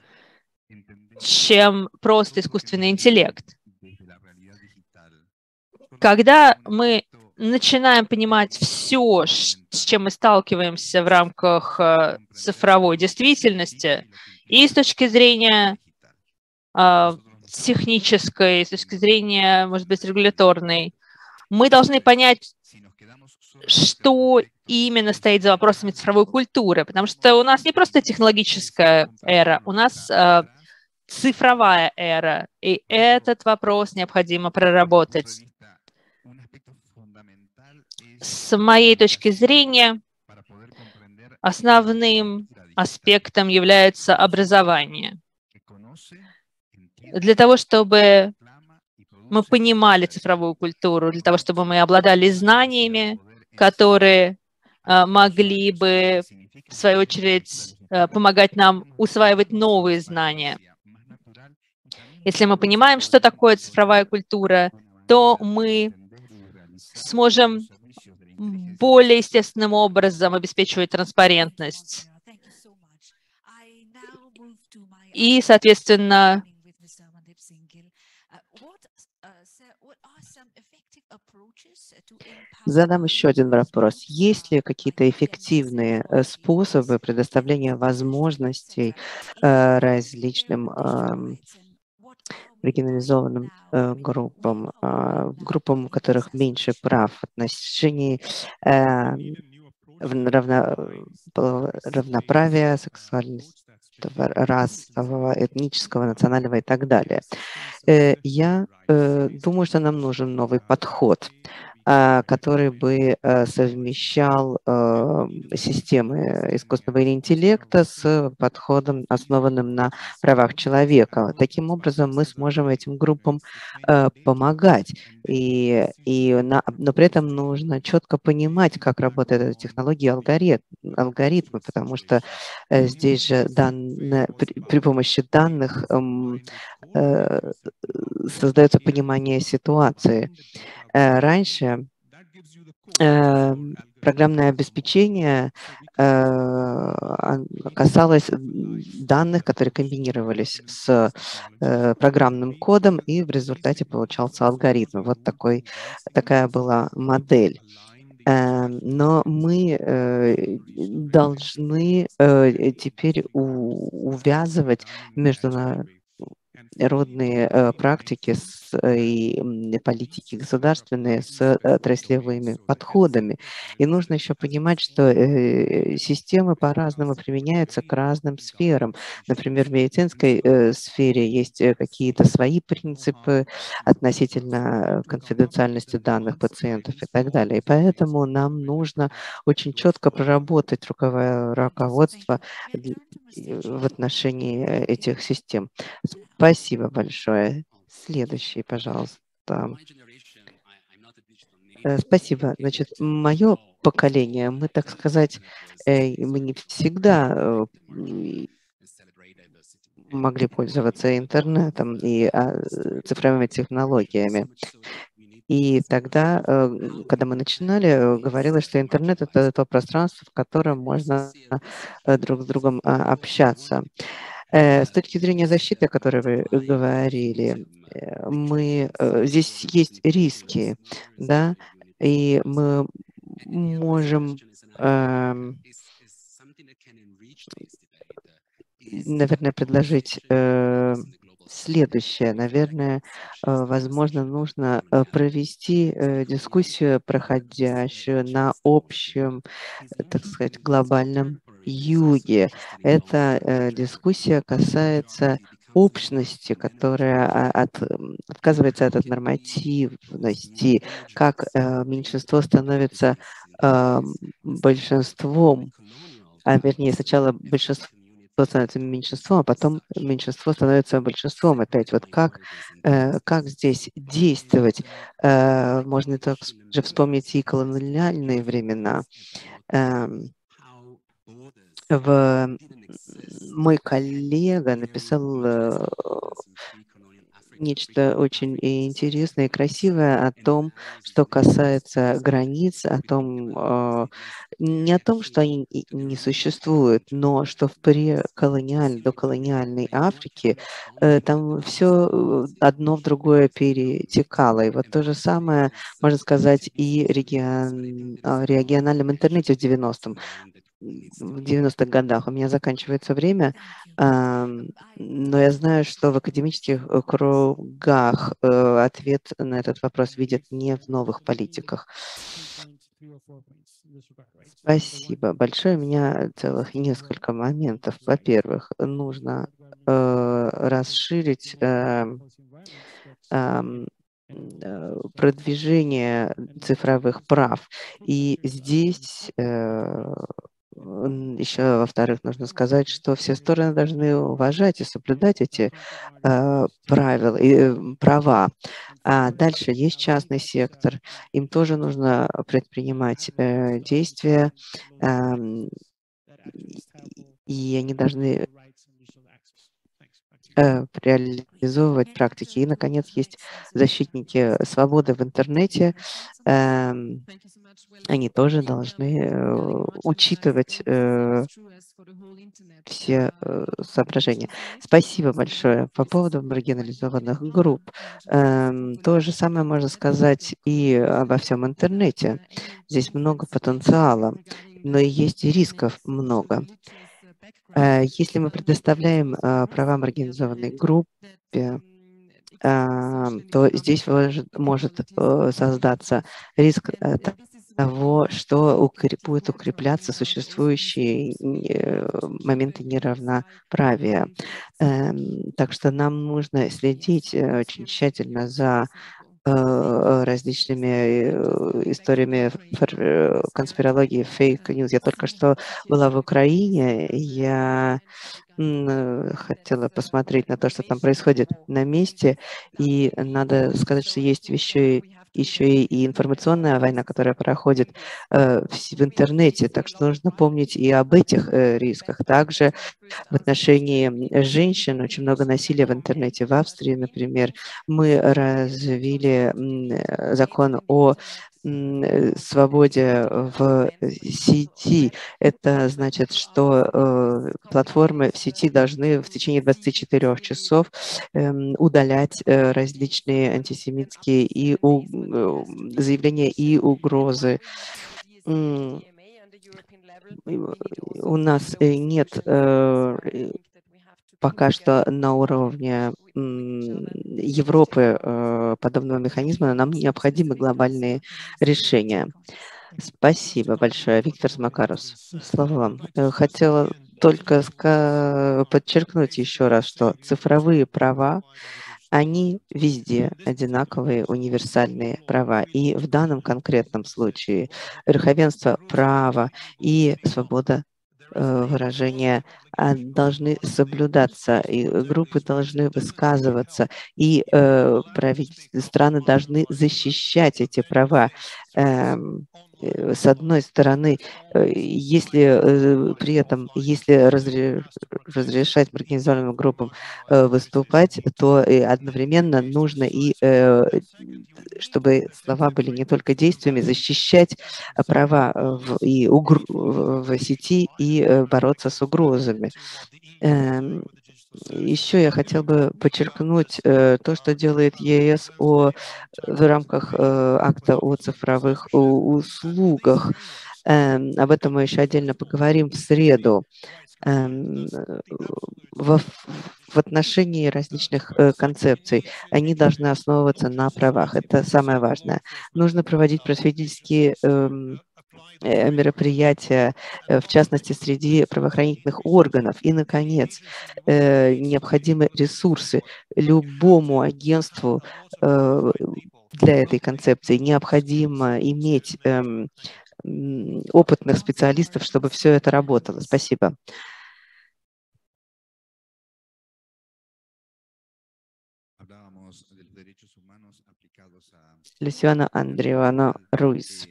чем просто искусственный интеллект. Когда мы начинаем понимать все, с чем мы сталкиваемся в рамках э, цифровой действительности, и с точки зрения э, технической, с точки зрения, может быть, регуляторной, мы должны понять, что именно стоит за вопросами цифровой культуры, потому что у нас не просто технологическая эра, у нас э, цифровая эра, и этот вопрос необходимо проработать. С моей точки зрения, основным аспектом является образование. Для того, чтобы мы понимали цифровую культуру, для того, чтобы мы обладали знаниями, которые э, могли бы, в свою очередь, э, помогать нам усваивать новые знания. Если мы понимаем, что такое цифровая культура, то мы сможем более естественным образом обеспечивать транспарентность. И, соответственно, задам еще один вопрос. Есть ли какие-то эффективные э, способы предоставления возможностей э, различным э, маргинализованным э, группам, э, группам, у которых меньше прав в отношении э, равно, равноправия, сексуальности, расового, этнического, национального и так далее? Э, я э, думаю, что нам нужен новый подход, который бы совмещал системы искусственного интеллекта с подходом, основанным на правах человека. Таким образом, мы сможем этим группам помогать. И, и на, но при этом нужно четко понимать, как работает эта технология и алгоритм, алгоритмы, потому что здесь же данные, при, при помощи данных э, создается понимание ситуации. Раньше э, программное обеспечение э, касалось данных, которые комбинировались с э, программным кодом, и в результате получался алгоритм. Вот такой, такая была модель. Э, но мы э, должны э, теперь у, увязывать между родные э, практики с, э, и политики государственные с э, отраслевыми подходами. И нужно еще понимать, что э, системы по-разному применяются к разным сферам. Например, в медицинской э, сфере есть какие-то свои принципы относительно конфиденциальности данных пациентов и так далее. И поэтому нам нужно очень четко проработать руководство в отношении этих систем. Спасибо большое. Следующий, пожалуйста. Спасибо. Значит, мое поколение, мы, так сказать, мы не всегда могли пользоваться интернетом и цифровыми технологиями. И тогда, когда мы начинали, говорилось, что интернет – это то пространство, в котором можно друг с другом общаться. С точки зрения защиты, о которой вы говорили, мы, здесь есть риски, да, и мы можем, э, наверное, предложить э, следующее. Наверное, возможно, нужно провести дискуссию, проходящую на общем, так сказать, глобальном юге. Эта э, дискуссия касается общности, которая от, отказывается от нормативности, как э, меньшинство становится э, большинством, а вернее сначала большинство становится меньшинством, а потом меньшинство становится большинством. Опять вот как, э, как здесь действовать? Э, можно также вспомнить и колониальные времена. Э, В... Мой коллега написал э, нечто очень интересное и красивое о том, что касается границ, о том, э, Не о том, что они и не существуют, но что в преколониальной, доколониальной Африке э, там все одно в другое перетекало. И вот то же самое, можно сказать, и регион, о региональном интернете в девяностом в девяностых годах. У меня заканчивается время, ам, но я знаю, что в академических э, кругах э, ответ на этот вопрос видят не в новых политиках. Спасибо большое. У меня целых несколько моментов. Во-первых, нужно э, расширить э, ам, э, продвижение цифровых прав. И здесь э, н- еще, во-вторых, нужно сказать, что все стороны должны уважать и соблюдать эти э, правила и э, права. А дальше есть частный сектор, им тоже нужно предпринимать э, действия, ам, и и они должны э, реализовывать практики. И, наконец, есть защитники свободы в интернете. Эм, они тоже должны э, учитывать э, все э, соображения. Спасибо большое. По поводу маргинализованных групп. Эм, то же самое можно сказать и обо всем интернете. Здесь много потенциала, но и есть и рисков много. Э, Если мы предоставляем э, права маргинализованной группе, а, то здесь может, может э, создаться риск э, того, что укреп- будет укрепляться существующие э, моменты неравноправия. Эм, Так что нам нужно следить э, очень тщательно за э, различными э, историями фор- э, конспирологии, фейк-ньюс. Я только что была в Украине, я м, э, хотела посмотреть на то, что там происходит на месте, и надо сказать, что есть еще и еще и и информационная война, которая проходит э, в, с- в интернете, так что нужно помнить и об этих э, рисках. Также в отношении м, женщин очень много насилия в интернете. В Австрии, например, мы развили м, э, закон о м, э, свободе в сети. Это значит, что э, платформы в сети должны в течение двадцати четырёх часов эм, удалять э, различные антисемитские и у- э, заявления и угрозы. М, и, э, У нас э, нет э, пока что на уровне м, Европы э, подобного механизма, но нам необходимы глобальные решения. Спасибо большое, Виктор Макарус. Слово вам. Э, Хотела только ска- подчеркнуть еще раз, что цифровые права, они везде одинаковые, универсальные права. И в данном конкретном случае верховенство права и свобода э, выражения а, должны соблюдаться, и группы должны высказываться, и э, правительства, страны должны защищать эти права. Эм, э, С одной стороны, э, если э, при этом, если разре- разрешать маргинализованным группам э, выступать, то и одновременно нужно и, э, чтобы слова были не только действиями, защищать а, права э, в, и угр- в в сети и э, бороться с угрозами. Эм, Еще я хотел бы подчеркнуть э, то, что делает ЕС о, в рамках э, акта о цифровых у- услугах. Эм, об этом мы еще отдельно поговорим в среду. Эм, э, во- в отношении различных э, концепций они должны основываться на правах. Это самое важное. Нужно проводить просветительские эм, э, мероприятия, э, в частности, среди правоохранительных органов. И, наконец, э, необходимы ресурсы. Любому агентству э, для этой концепции необходимо иметь эм, м, опытных специалистов, чтобы все это работало. Спасибо. Люсиана Андреана Руис.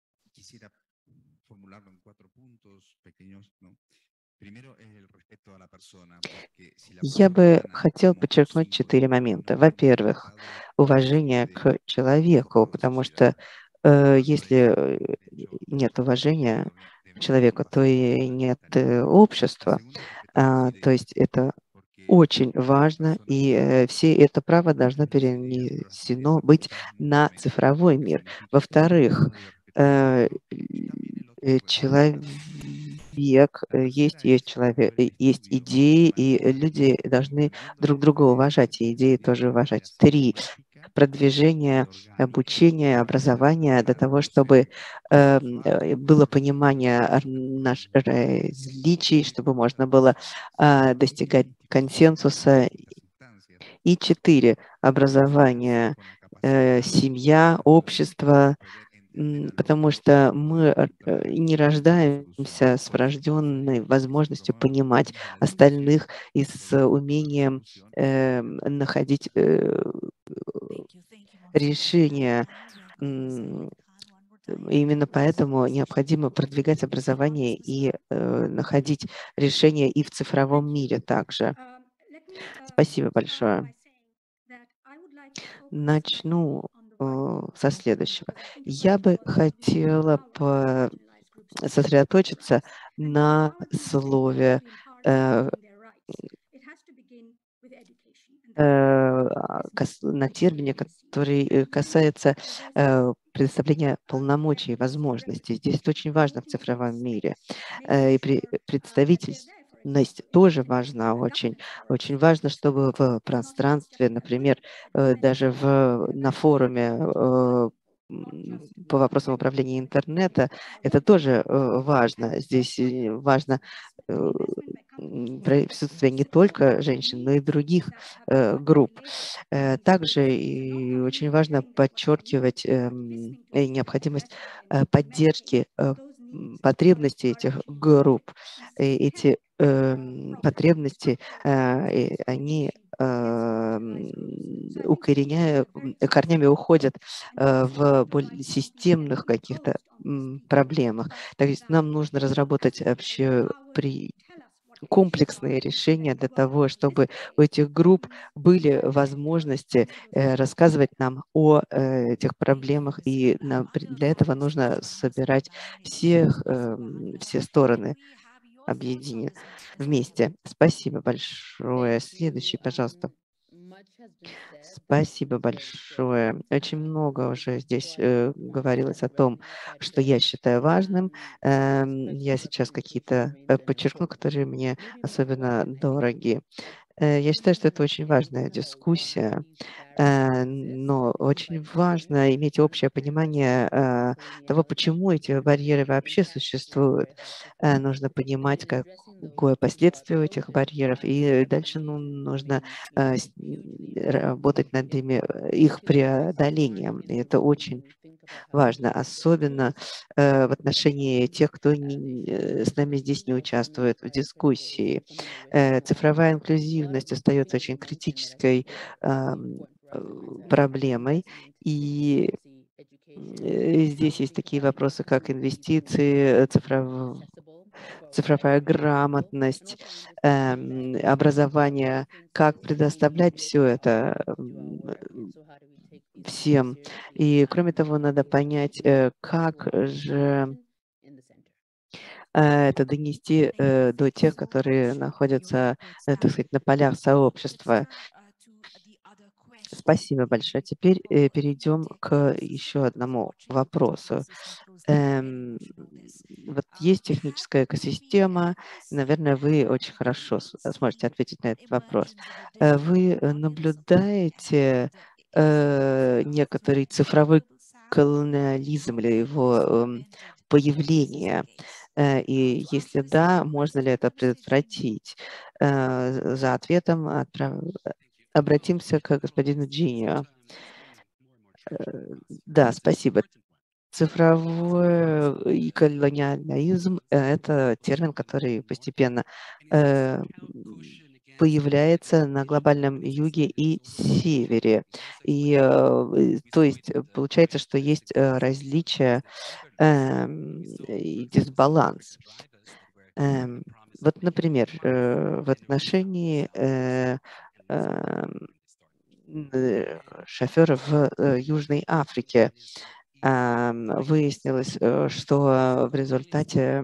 Я бы хотел подчеркнуть четыре момента. Во-первых, уважение к человеку, потому что Э, если э, нет уважения к человеку, то и нет э, общества. А, то есть это очень важно, и э, все это право должно перенесено быть на цифровой мир. Во-вторых, э, э, человек э, есть, есть человек, э, есть идеи, и люди должны друг друга уважать, и идеи тоже уважать. Три. Продвижение обучения, образования для того, чтобы эм, э, было понимание р- наш различий, чтобы можно было а, достигать консенсуса. И четыре. Образование, э, семья, общество, м, потому что мы э, э, не рождаемся с врожденной возможностью понимать остальных и с умением эм, находить э, решения. М, Именно поэтому необходимо продвигать образование и э, находить решения и в цифровом мире также. Спасибо большое. Начну э, со следующего. Я бы хотела по- сосредоточиться на слове э, э, а, кас- на термине, который э, касается э, предоставления полномочий и возможностей. Здесь это очень важно в цифровом мире. Э, И при- представительность тоже важна очень. Очень важно, чтобы в пространстве, например, э, даже в, на форуме э, м, по вопросам управления интернета, это тоже э, важно. Здесь э, важно э, м, присутствие не только женщин, но и других э, групп. Э, Также и очень важно подчеркивать эм, э, необходимость э, поддержки э, м, потребностей этих групп. И эти эм, потребности, э, и они эм, укореняя, м, корнями уходят э, в более системных каких-то м, проблемах. То есть нам нужно разработать вообще при комплексные решения для того, чтобы у этих групп были возможности э, рассказывать нам о э, этих проблемах, и нам при- для этого нужно собирать всех, эм, все стороны объединения вместе. Спасибо большое. Следующий, пожалуйста. Спасибо большое. Очень много уже здесь э, говорилось о том, что я считаю важным. Эм, я сейчас какие-то э, подчеркну, которые мне особенно дороги. Э, Я считаю, что это очень важная дискуссия, э, но очень важно иметь общее понимание э, того, почему эти барьеры вообще существуют. Э, Нужно понимать, какое последствие у этих барьеров, и дальше ну, нужно э, с- работать над ими, э, их преодолением. И это очень важно, особенно э, в отношении тех, кто не, э, с нами здесь не участвует в дискуссии. Э, цифровая инклюзивность остается очень критической ам, э, проблемой, и э, здесь есть такие вопросы, как инвестиции, э, цифров- цифровая грамотность, эм, образование, как предоставлять все это м, всем. И кроме того, надо понять, э, как же э, это донести э, до тех, которые находятся, э, так сказать, на полях сообщества. Спасибо большое. Теперь э, перейдем к еще одному вопросу. Эм, вот есть техническая экосистема, и, наверное, вы очень хорошо с- сможете ответить на этот вопрос. Э, Вы э, наблюдаете э, некоторый цифровой колониализм или его эм, появление? Э, И если да, можно ли это предотвратить? Э, За ответом отправ- обратимся к господину Джинио. Да, спасибо. Цифровой и колониализм– это термин, который постепенно э, появляется на глобальном юге и севере. И, э, то есть э, получается, что есть э, различия эм, и дисбаланс. Эм, Вот, например, э, в отношении э, эм, э, шоферов в э, Южной Африке. выяснилось, что в результате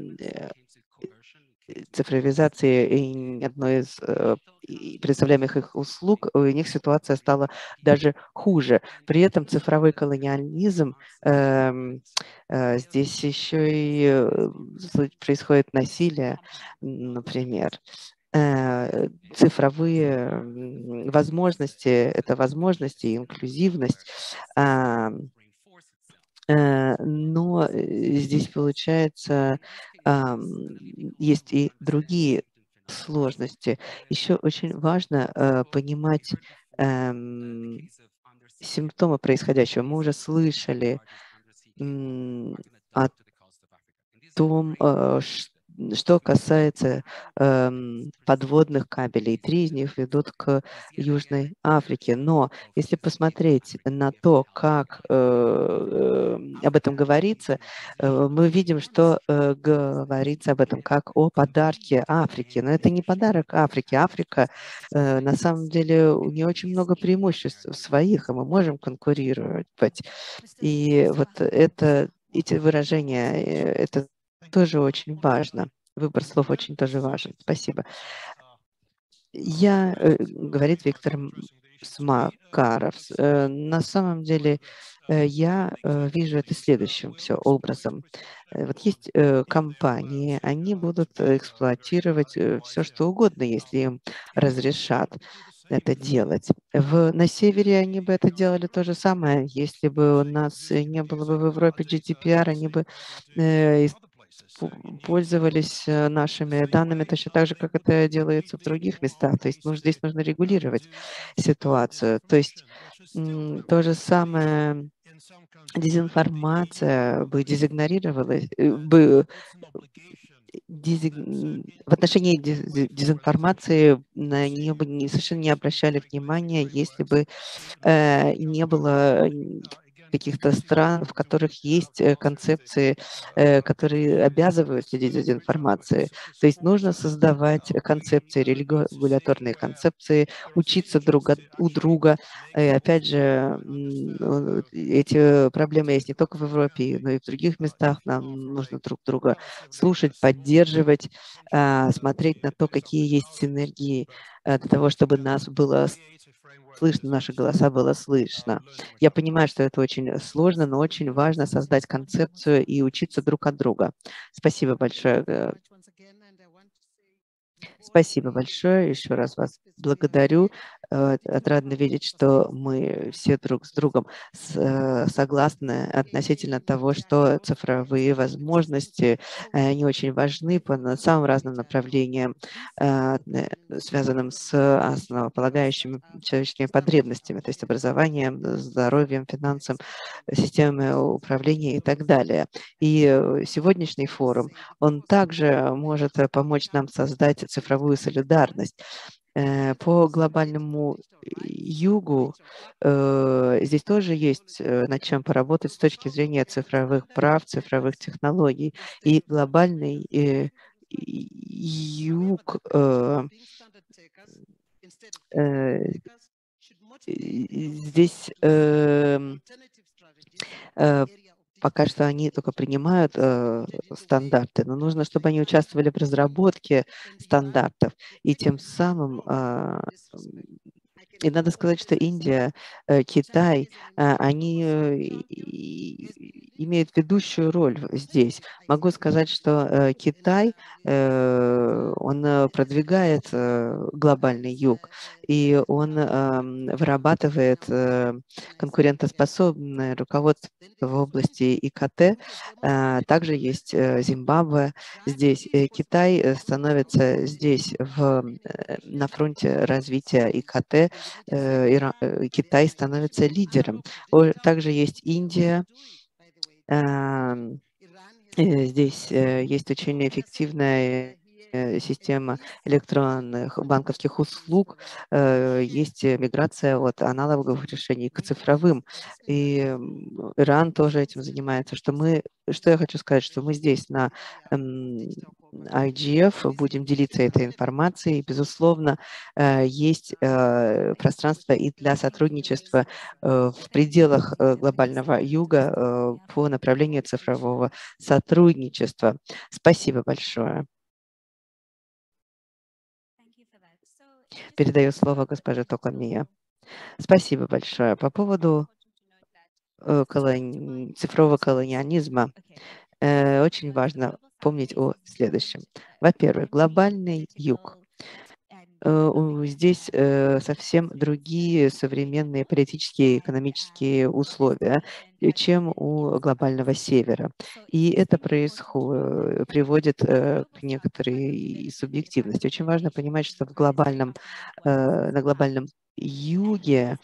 цифровизации одной из представляемых их услуг, у них ситуация стала даже хуже. При этом цифровой колониализм, э, э, здесь еще и происходит насилие, например. Э, цифровые возможности, это возможности, инклюзивность, э, э, но здесь, получается, э, есть и другие сложности. Еще очень важно э, понимать э, симптомы происходящего. Мы уже слышали м, о том, э, что касается э, подводных кабелей. Три из них ведут к Южной Африке. Но если посмотреть на то, как э, э, об этом говорится, э, мы видим, что э, говорится об этом как о подарке Африке. Но это не подарок Африке. Африка, э, на самом деле, у нее очень много преимуществ своих, и мы можем конкурировать. И вот это, эти выражения, э, это тоже очень важно. Выбор слов очень тоже важен. Спасибо. Я, э, говорит Виктор Смакаров, э, на самом деле э, я э, вижу это следующим все образом. Э, Вот есть э, компании, они будут эксплуатировать э, все, что угодно, если им разрешат это делать. В, на севере они бы это делали то же самое. Если бы у нас не было бы в Европе джи ди пи ар, они бы э, пользовались э, нашими данными точно так же, как это делается в других местах. То есть ну, здесь нужно регулировать ситуацию. То есть м, то же самое дезинформация бы дезигнорировалась, э, бы дезиг... в отношении дез- дезинформации на нее бы не, совершенно не обращали внимания, если бы э, не было каких-то стран, в которых есть э, концепции, э, которые обязывают следить за информацией. То есть нужно создавать концепции, регуляторные концепции, учиться друг от, у друга. И опять же, м, эти проблемы есть не только в Европе, но и в других местах. Нам нужно друг друга слушать, поддерживать, а, смотреть на то, какие есть синергии э, для того, чтобы нас было слышно, наши голоса было слышно. Я понимаю, что это очень сложно, но очень важно создать концепцию и учиться друг от друга. Спасибо большое. э, Спасибо большое. Еще раз вас благодарю. Э, Отрадно видеть, что мы все друг с другом с- э, согласны относительно того, что цифровые возможности, э, они очень важны по на- самым разным направлениям, э, э, связанным с основополагающими человеческими потребностями, то есть образованием, здоровьем, финансом, системой управления и так далее. И э, сегодняшний форум, он также может э, помочь нам создать цифровую солидарность. Э, По глобальному югу э, здесь тоже есть э, над чем поработать с точки зрения цифровых прав, цифровых технологий. И глобальный э, юг э, э, и здесь эм, э, пока что они только принимают э, стандарты, но нужно, чтобы они участвовали в разработке стандартов, и тем самым а, и надо сказать, что Индия, э, Китай, а, они э, и- имеют ведущую роль в- здесь. Могу сказать, что э, Китай, э, он э, продвигает э, глобальный юг, и он ам, вырабатывает э, конкурентоспособное руководство в области и ка тэ. А, Также есть э, Зимбабве здесь. Э, Китай э, становится здесь в, э, на фронте развития и ка тэ. Э, Ира- э, Китай становится лидером. О, Также есть Индия. Ам, э, Здесь э, есть очень эффективная система электронных банковских услуг, есть миграция от аналоговых решений к цифровым. И Иран тоже этим занимается. Что, мы, что я хочу сказать, что мы здесь на ай джи эф будем делиться этой информацией. Безусловно, есть пространство и для сотрудничества в пределах глобального юга по направлению цифрового сотрудничества. Спасибо большое. Передаю слово госпоже Токамия. Спасибо большое. По поводу колони... цифрового колониализма э, очень важно помнить о следующем. Во-первых, глобальный юг. Здесь совсем другие современные политические и экономические условия, чем у глобального севера. И это происходит, приводит к некоторой субъективности. Очень важно понимать, что в глобальном, на глобальном юге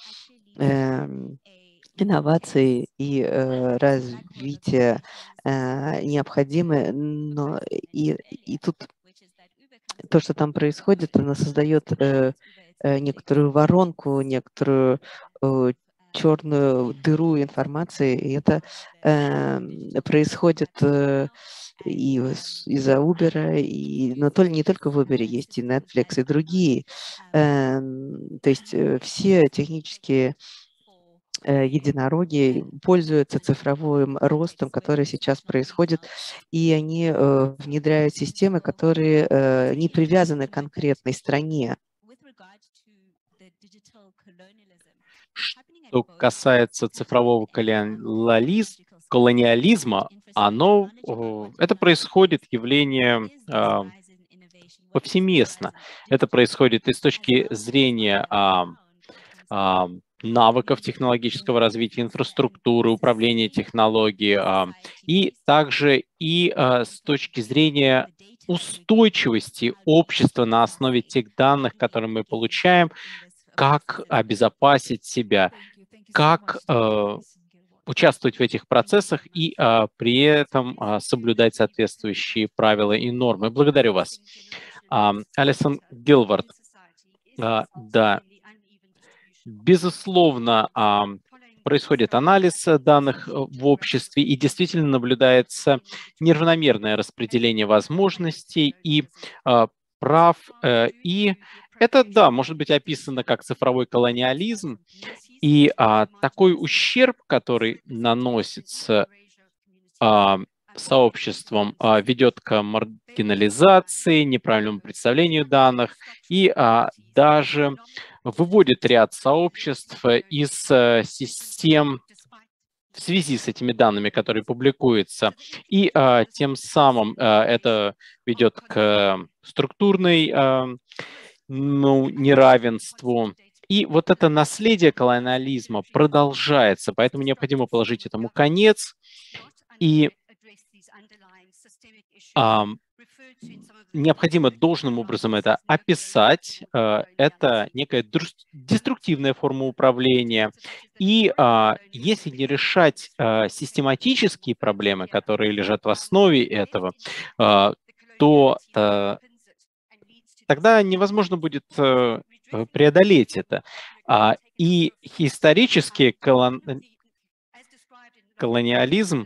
инновации и развитие необходимы, но и, и тут то, что там происходит, оно создает э, э, некоторую воронку, некоторую э, черную дыру информации, и это э, происходит э, и из-за Uber, и, но то, не только в Uber, есть и Netflix, и другие. Э, то есть э, все технические единороги пользуются цифровым ростом, который сейчас происходит, и они э, внедряют системы, которые э, не привязаны к конкретной стране. Что касается цифрового колониализма, оно, это происходит явление э, повсеместно. Это происходит и с точки зрения э, э, навыков технологического развития, инфраструктуры, управления технологией, и также и с точки зрения устойчивости общества на основе тех данных, которые мы получаем, как обезопасить себя, как участвовать в этих процессах и при этом соблюдать соответствующие правила и нормы. Благодарю вас. Алисон Гилвард. Да. Безусловно, происходит анализ данных в обществе, и действительно наблюдается неравномерное распределение возможностей и прав. И это, да, может быть описано как цифровой колониализм, и такой ущерб, который наносится сообществом, ведет к маргинализации, неправильному представлению данных и даже выводит ряд сообществ из систем в связи с этими данными, которые публикуются. И а, тем самым а, это ведет к структурной а, ну, неравенству. И вот это наследие колониализма продолжается, поэтому необходимо положить этому конец. И а, необходимо должным образом это описать. Это некая деструктивная форма управления. И если не решать систематические проблемы, которые лежат в основе этого, то тогда невозможно будет преодолеть это. И исторический колониализм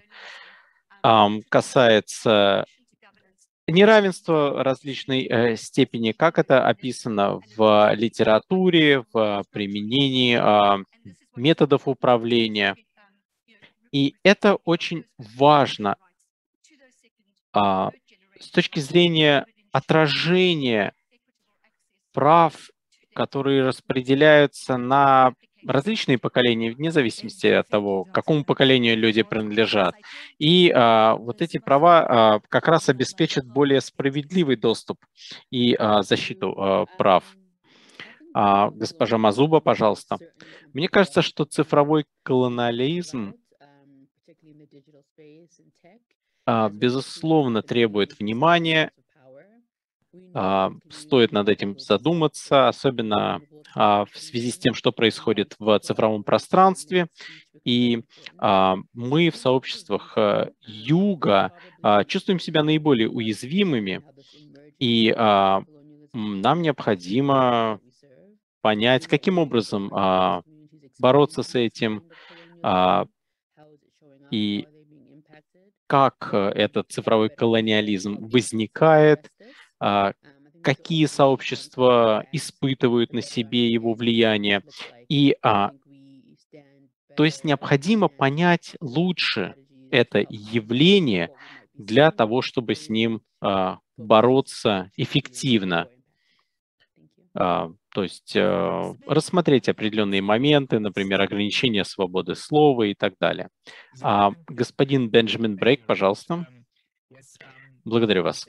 касается неравенство различной э, степени, как это описано в литературе, в применении э, методов управления. И это очень важно э, с точки зрения отражения прав, которые распределяются на различные поколения, вне зависимости от того, к какому поколению люди принадлежат. И а, вот эти права а, как раз обеспечат более справедливый доступ и а, защиту а, прав. А, госпожа Мазуба, пожалуйста. Мне кажется, что цифровой колониализм а, безусловно требует внимания. А, стоит над этим задуматься, особенно а, в связи с тем, что происходит в цифровом пространстве. И а, мы в сообществах а, Юга а, чувствуем себя наиболее уязвимыми. И а, нам необходимо понять, каким образом а, бороться с этим, а, и как этот цифровой колониализм возникает, а, какие сообщества испытывают на себе его влияние. И, а, то есть необходимо понять лучше это явление для того, чтобы с ним а, бороться эффективно. А, то есть а, рассмотреть определенные моменты, например, ограничение свободы слова и так далее. А, господин Бенджамин Брейк, пожалуйста. Благодарю вас.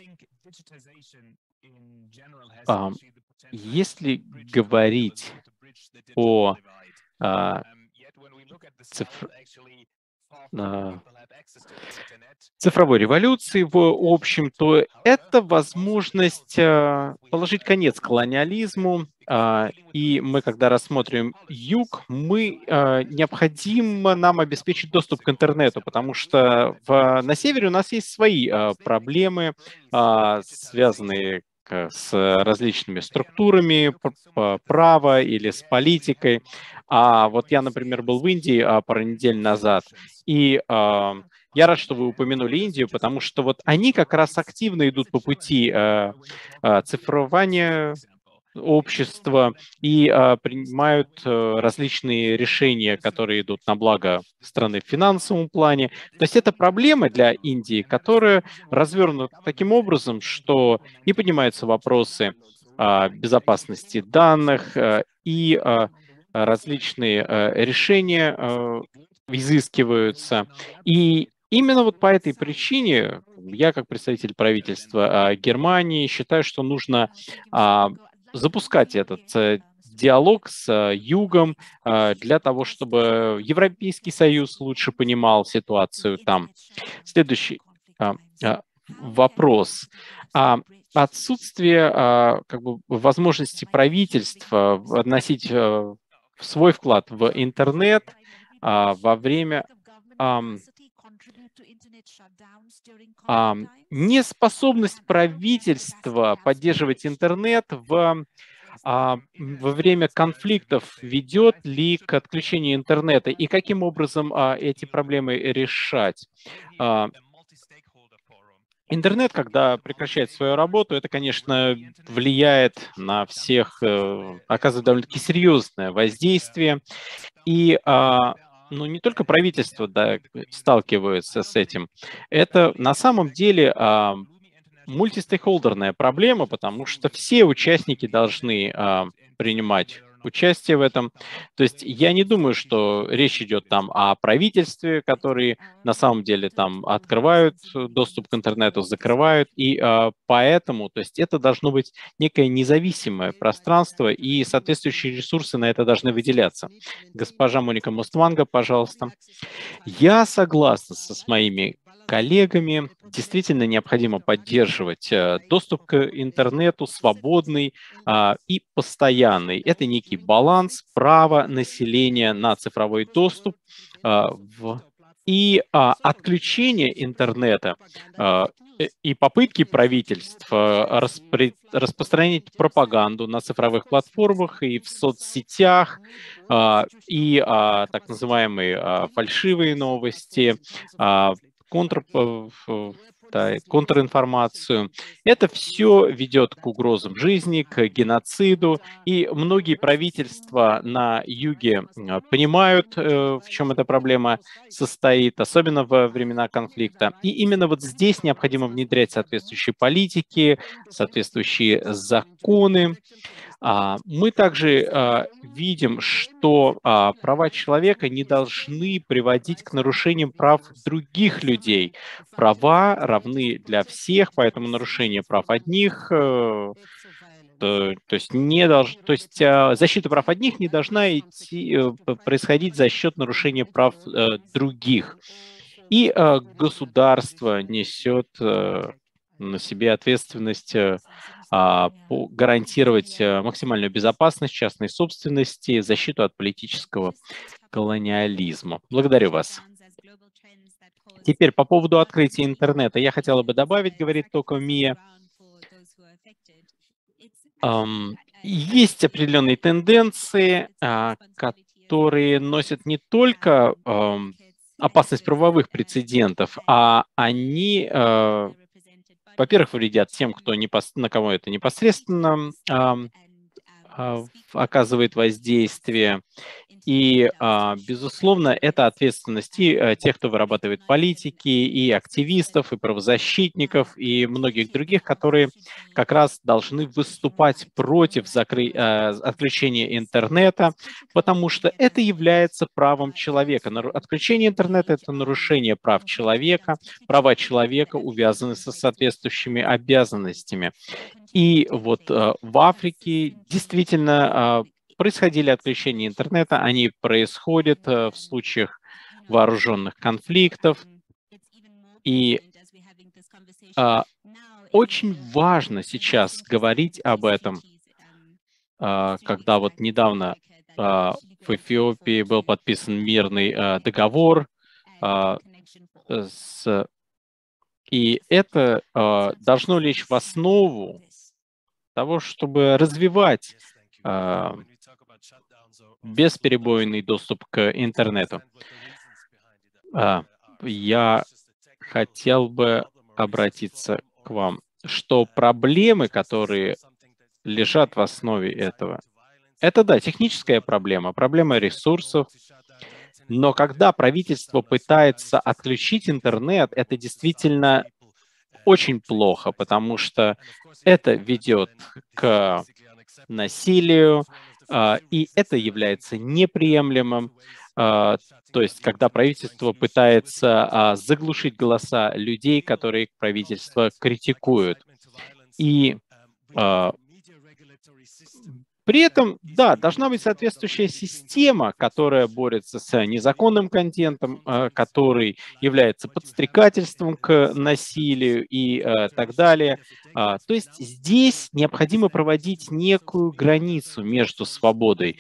А, если говорить о а, цифр... а, цифровой революции в общем, то это возможность а, положить конец колониализму. А, и мы, когда рассмотрим юг, мы а, необходимо нам обеспечить доступ к интернету, потому что в, на севере у нас есть свои а, проблемы, а, связанные с различными структурами права или с политикой. А вот я, например, был в Индии а, пару недель назад, и а, я рад, что вы упомянули Индию, потому что вот они как раз активно идут по пути а, а, цифрования общества и а, принимают а, различные решения, которые идут на благо страны в финансовом плане. То есть это проблема для Индии, которая развернута таким образом, что и поднимаются вопросы а, безопасности данных а, и а, различные а, решения а, изыскиваются. И именно вот по этой причине я, как представитель правительства а, Германии, считаю, что нужно а, запускать этот э, диалог с э, Югом э, для того, чтобы Европейский Союз лучше понимал ситуацию там. Следующий э, э, вопрос. А, отсутствие э, как бы, возможности правительства вносить э, свой вклад в интернет э, во время э, э, неспособность правительства поддерживать интернет в а во время конфликтов ведет ли к отключению интернета и каким образом а, эти проблемы решать? А, интернет, когда прекращает свою работу, это, конечно, влияет на всех, э, оказывает довольно-таки серьезное воздействие. И а, ну, не только правительство да, сталкивается с этим. Это на самом деле а, мультистейкхолдерная проблема, потому что все участники должны а, принимать участие в этом. То есть я не думаю, что речь идет там о правительстве, которые на самом деле там открывают доступ к интернету, закрывают, и а, поэтому, то есть это должно быть некое независимое пространство, и соответствующие ресурсы на это должны выделяться. Госпожа Моника Мостванга, пожалуйста. Я согласна со, с моими коллегами. Действительно необходимо поддерживать э, доступ к интернету свободный э, и постоянный. Это некий баланс права населения на цифровой доступ э, в, и э, отключение интернета э, и попытки правительств э, распри, распространять пропаганду на цифровых платформах и в соцсетях, э, и э, так называемые э, фальшивые новости, э, контр, да, контринформацию. Это все ведет к угрозам жизни, к геноциду, и многие правительства на юге понимают, в чем эта проблема состоит, особенно во времена конфликта. И именно вот здесь необходимо внедрять соответствующие политики, соответствующие законы. Мы также видим, что права человека не должны приводить к нарушениям прав других людей. Права равны для всех, поэтому нарушение прав одних, то, то есть, не долж, то есть защита прав одних не должна идти, происходить за счет нарушения прав других. И государство несет на себе ответственность гарантировать максимальную безопасность частной собственности, защиту от политического колониализма. Благодарю вас. Теперь по поводу открытия интернета. Я хотела бы добавить, говорит только Мия, Есть определенные тенденции, которые носят не только опасность правовых прецедентов, а они, во-первых, вредят тем, кто непос... на кого это непосредственно оказывает воздействие. И, безусловно, это ответственность и тех, кто вырабатывает политики, и активистов, и правозащитников, и многих других, которые как раз должны выступать против закры... отключения интернета, потому что это является правом человека. Отключение интернета — это нарушение прав человека, права человека увязаны со соответствующими обязанностями. И вот в Африке действительно происходили отключения интернета, они происходят в случаях вооруженных конфликтов. И а, очень важно сейчас говорить об этом, а, когда вот недавно а, в Эфиопии был подписан мирный а, договор, а, с, и это а, должно лечь в основу того, чтобы развивать а, бесперебойный доступ к интернету. А, я хотел бы обратиться к вам, что проблемы, которые лежат в основе этого, это, да, техническая проблема, проблема ресурсов, но когда правительство пытается отключить интернет, это действительно очень плохо, потому что это ведет к насилию, и это является неприемлемым. То есть, когда правительство пытается заглушить голоса людей, которые правительство критикуют. И при этом, да, должна быть соответствующая система, которая борется с незаконным контентом, который является подстрекательством к насилию и так далее. То есть здесь необходимо проводить некую границу между свободой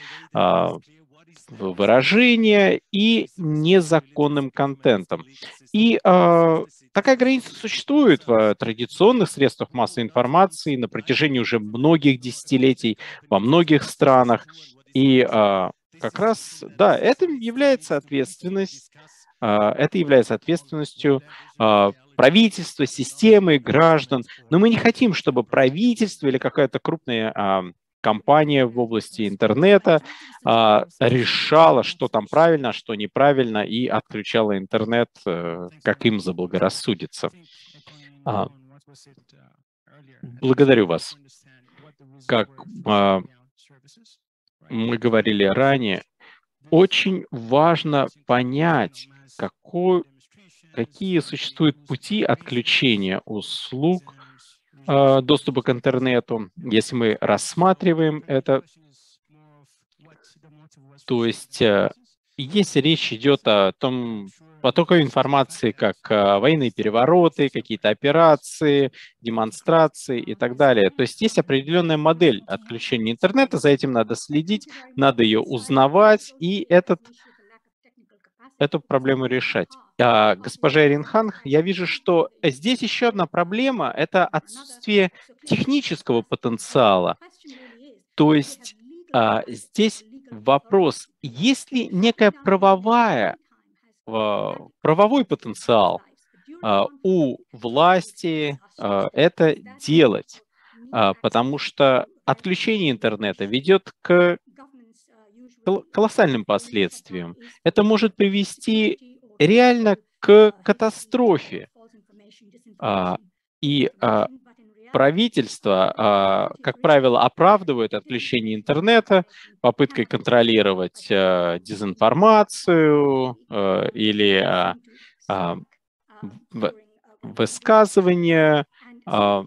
выражения и незаконным контентом. И э, такая граница существует в традиционных средствах массовой информации на протяжении уже многих десятилетий во многих странах. И э, как раз, да, это является ответственность, э, это является ответственностью э, правительства, системы, граждан. Но мы не хотим, чтобы правительство или какая-то крупная э, компания в области интернета а, решала, что там правильно, а что неправильно, и отключала интернет, а, как им заблагорассудится. А, благодарю вас. Как а, мы говорили ранее, очень важно понять, какой, какие существуют пути отключения услуг доступа к интернету. Если мы рассматриваем это, то есть если речь идет о том потоке информации, как военные перевороты, какие-то операции, демонстрации и так далее. То есть есть определенная модель отключения интернета, за этим надо следить, надо ее узнавать и этот, эту проблему решать. А, госпожа Эринханг, я вижу, что здесь еще одна проблема – это отсутствие технического потенциала. То есть а, здесь вопрос, есть ли некая правовая, а, правовой потенциал а, у власти а, это делать, а, потому что отключение интернета ведет к колоссальным последствиям. Это может привести реально к катастрофе. А, и а, правительство, а, как правило, оправдывает отключение интернета попыткой контролировать а, дезинформацию а, или а, а, в, высказывания, а,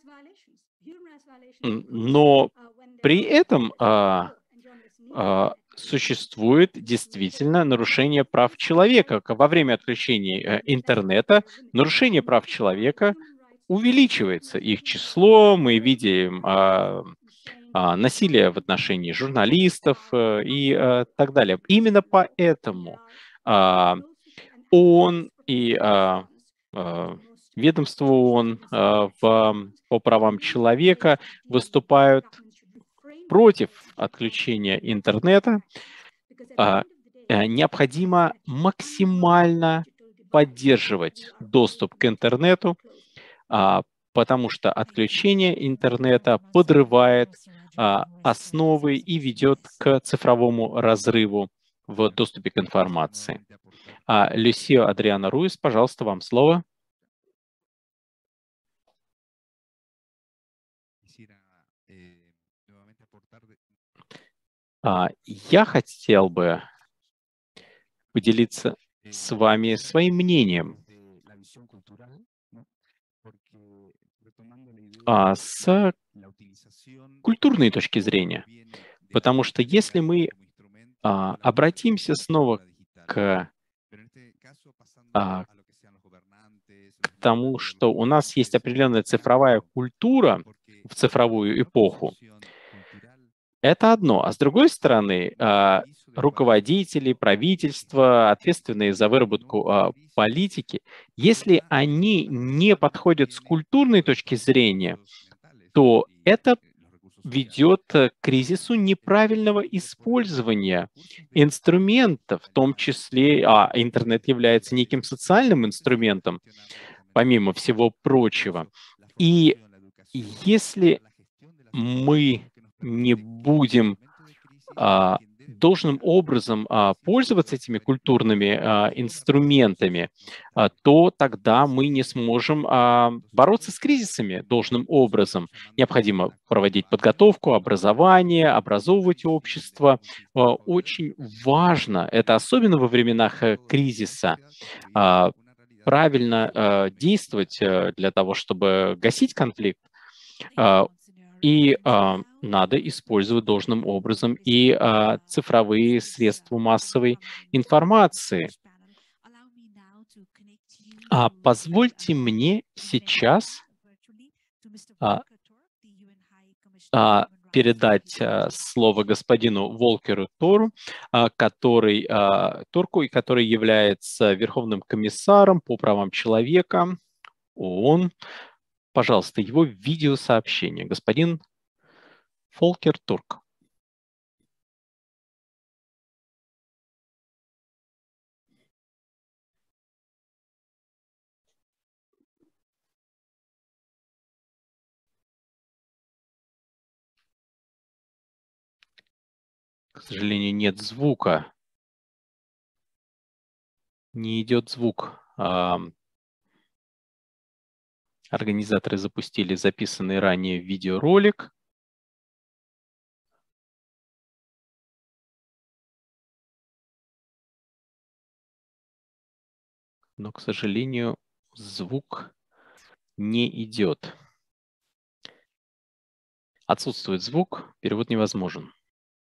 но при этом а, а, существует действительно нарушение прав человека. Во время отключения интернета нарушение прав человека увеличивается. Их число, мы видим а, а, насилие в отношении журналистов а, и а, так далее. Именно поэтому а, ООН и а, а, ведомства ООН в, по правам человека выступают против отключения интернета. Необходимо максимально поддерживать доступ к интернету, потому что отключение интернета подрывает основы и ведет к цифровому разрыву в доступе к информации. Люсио Адриано Руис, пожалуйста, вам слово. Я хотел бы поделиться с вами своим мнением а, с культурной точки зрения, потому что если мы а, обратимся снова к, а, к тому, что у нас есть определенная цифровая культура в цифровую эпоху, это одно. А с другой стороны, а, руководители, правительства, ответственные за выработку а, политики, если они не подходят с культурной точки зрения, то это ведет к кризису неправильного использования инструментов, в том числе, а интернет является неким социальным инструментом, помимо всего прочего. И если мы не будем а, должным образом а, пользоваться этими культурными а, инструментами, а, то тогда мы не сможем а, бороться с кризисами должным образом. Необходимо проводить подготовку, образование, образовывать общество. А, очень важно, это особенно во временах а, кризиса, а, правильно а, действовать а, для того, чтобы гасить конфликт. А, И а, надо использовать должным образом и а, цифровые средства массовой информации. А позвольте мне сейчас а, а, передать а, слово господину Волкеру Тору, а, который, а, Турку, и который является Верховным комиссаром по правам человека ООН. Пожалуйста, его видеосообщение. Господин Фолкер Турк. К сожалению, нет звука. Не идет звук. Организаторы запустили записанный ранее видеоролик. Но, к сожалению, звук не идет. Отсутствует звук, перевод невозможен.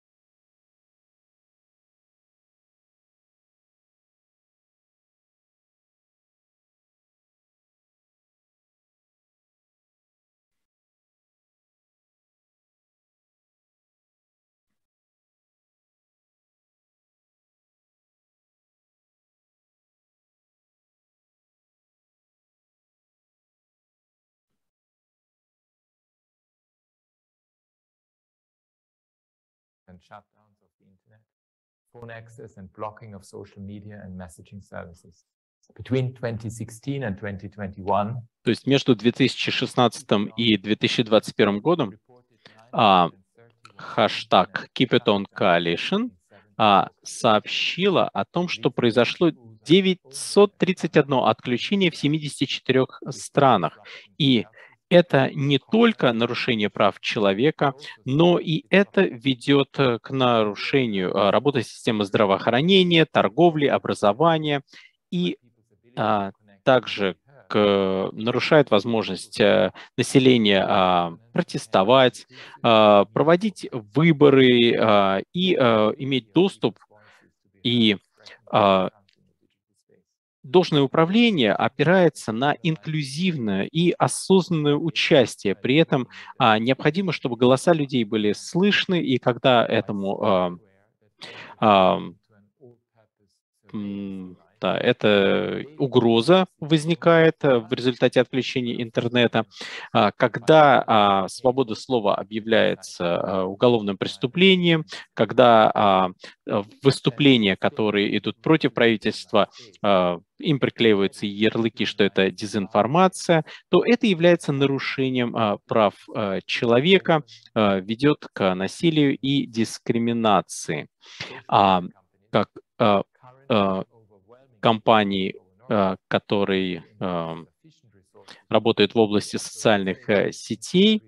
And shutdowns of the internet, phone access and blocking of social media and messaging services. Between twenty sixteen and twenty twenty-one, то есть между две тысячи шестнадцатым и две тысячи двадцать первым годом а, хэштаг Keep It On Coalition а, сообщила о том, что произошло девятьсот тридцать одно отключение в семидесяти четырёх странах. И это не только нарушение прав человека, но и это ведет к нарушению работы системы здравоохранения, торговли, образования и а, также к, нарушает возможность а, населения а, протестовать, а, проводить выборы а, и а, иметь доступ и а, должное управление опирается на инклюзивное и осознанное участие. При этом а, необходимо, чтобы голоса людей были слышны, и когда этому а, а, Да, это угроза возникает в результате отключения интернета. Когда свобода слова объявляется уголовным преступлением, когда выступления, которые идут против правительства, им приклеиваются ярлыки, что это дезинформация, то это является нарушением прав человека, ведет к насилию и дискриминации. Как компании, которые работают в области социальных сетей,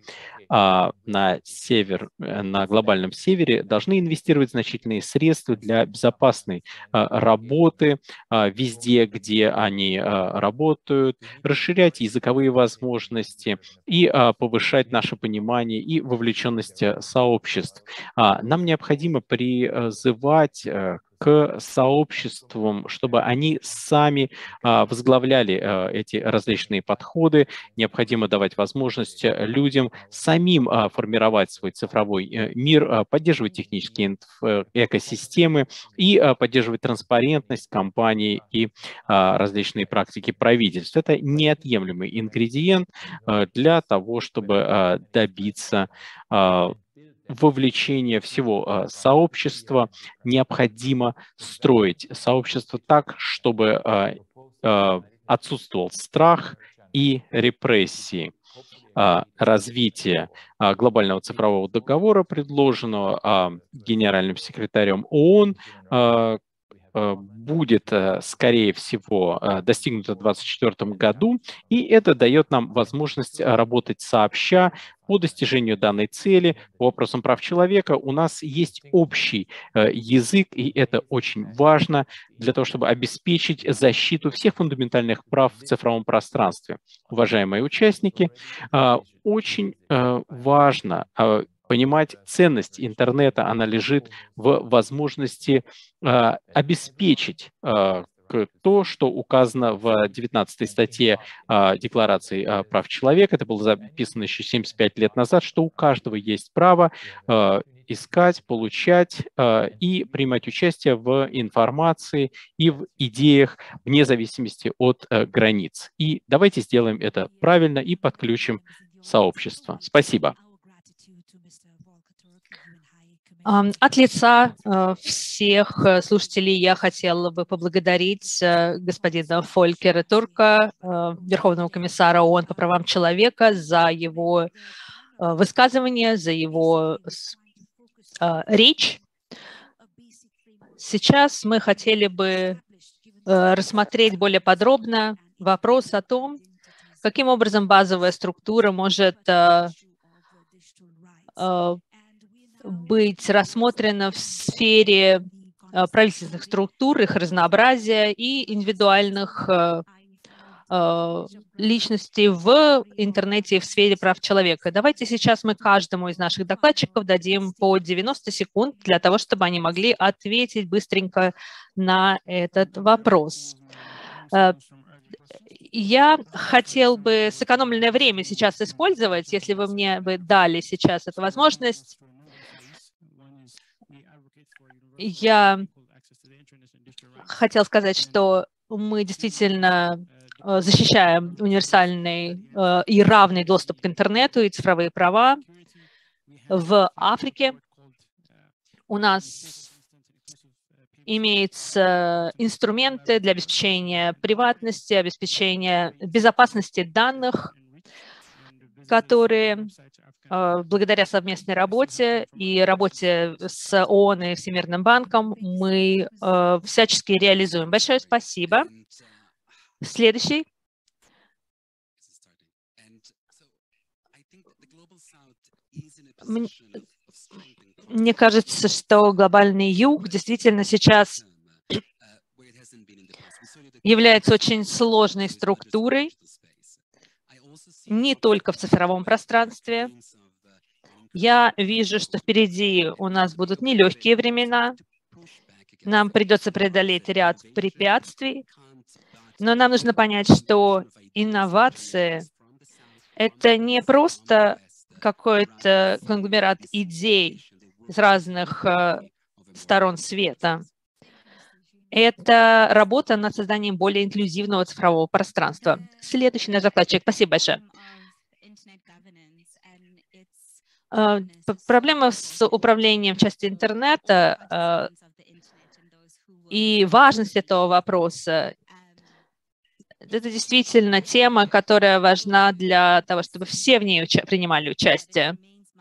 на север, на глобальном севере, должны инвестировать значительные средства для безопасной работы везде, где они работают, расширять языковые возможности и повышать наше понимание и вовлеченность сообществ. Нам необходимо призывать к сообществам, чтобы они сами а, возглавляли а, эти различные подходы. Необходимо давать возможность людям самим а, формировать свой цифровой а, мир, а, поддерживать технические инф- экосистемы и а, поддерживать транспарентность компаний и а, различные практики правительств. Это неотъемлемый ингредиент а, для того, чтобы а, добиться а, вовлечение всего э, сообщества. Необходимо строить сообщество так, чтобы э, э, отсутствовал страх и репрессии. Э, развитие э, глобального цифрового договора, предложенного э, генеральным секретарем ООН, э, будет, скорее всего, достигнуто в две тысячи двадцать четвёртом году, и это дает нам возможность работать сообща по достижению данной цели. По вопросам прав человека у нас есть общий язык, и это очень важно для того, чтобы обеспечить защиту всех фундаментальных прав в цифровом пространстве. Уважаемые участники, очень важно понимать ценность интернета, она лежит в возможности э, обеспечить э, то, что указано в девятнадцатой статье э, Декларации э, прав человека, это было записано еще семьдесят пять лет назад, что у каждого есть право э, искать, получать э, и принимать участие в информации и в идеях вне зависимости от э, границ. И давайте сделаем это правильно и подключим сообщество. Спасибо. От лица всех слушателей я хотела бы поблагодарить господина Фолькера Турка, Верховного комиссара ООН по правам человека, за его высказывание, за его речь. Сейчас мы хотели бы рассмотреть более подробно вопрос о том, каким образом базовая структура может быть рассмотрена в сфере правительственных структур, их разнообразия и индивидуальных личностей в интернете и в сфере прав человека. Давайте сейчас мы каждому из наших докладчиков дадим по девяносто секунд для того, чтобы они могли ответить быстренько на этот вопрос. Я хотел бы сэкономленное время сейчас использовать, если вы мне бы дали сейчас эту возможность. Я хотел сказать, что мы действительно защищаем универсальный и равный доступ к интернету и цифровые права. В Африке у нас имеются инструменты для обеспечения приватности, обеспечения безопасности данных, которые благодаря совместной работе и работе с ООН и Всемирным банком мы всячески реализуем. Большое спасибо. Следующий. Мне кажется, что глобальный юг действительно сейчас является очень сложной структурой, не только в цифровом пространстве. Я вижу, что впереди у нас будут нелегкие времена. Нам придется преодолеть ряд препятствий, но нам нужно понять, что инновации – это не просто какой-то конгломерат идей из разных сторон света. Это работа над созданием более инклюзивного цифрового пространства. Следующий наш докладчик. Спасибо большое. Проблема с управлением в части интернета и важность этого вопроса. Это действительно тема, которая важна для того, чтобы все в ней уча- принимали участие.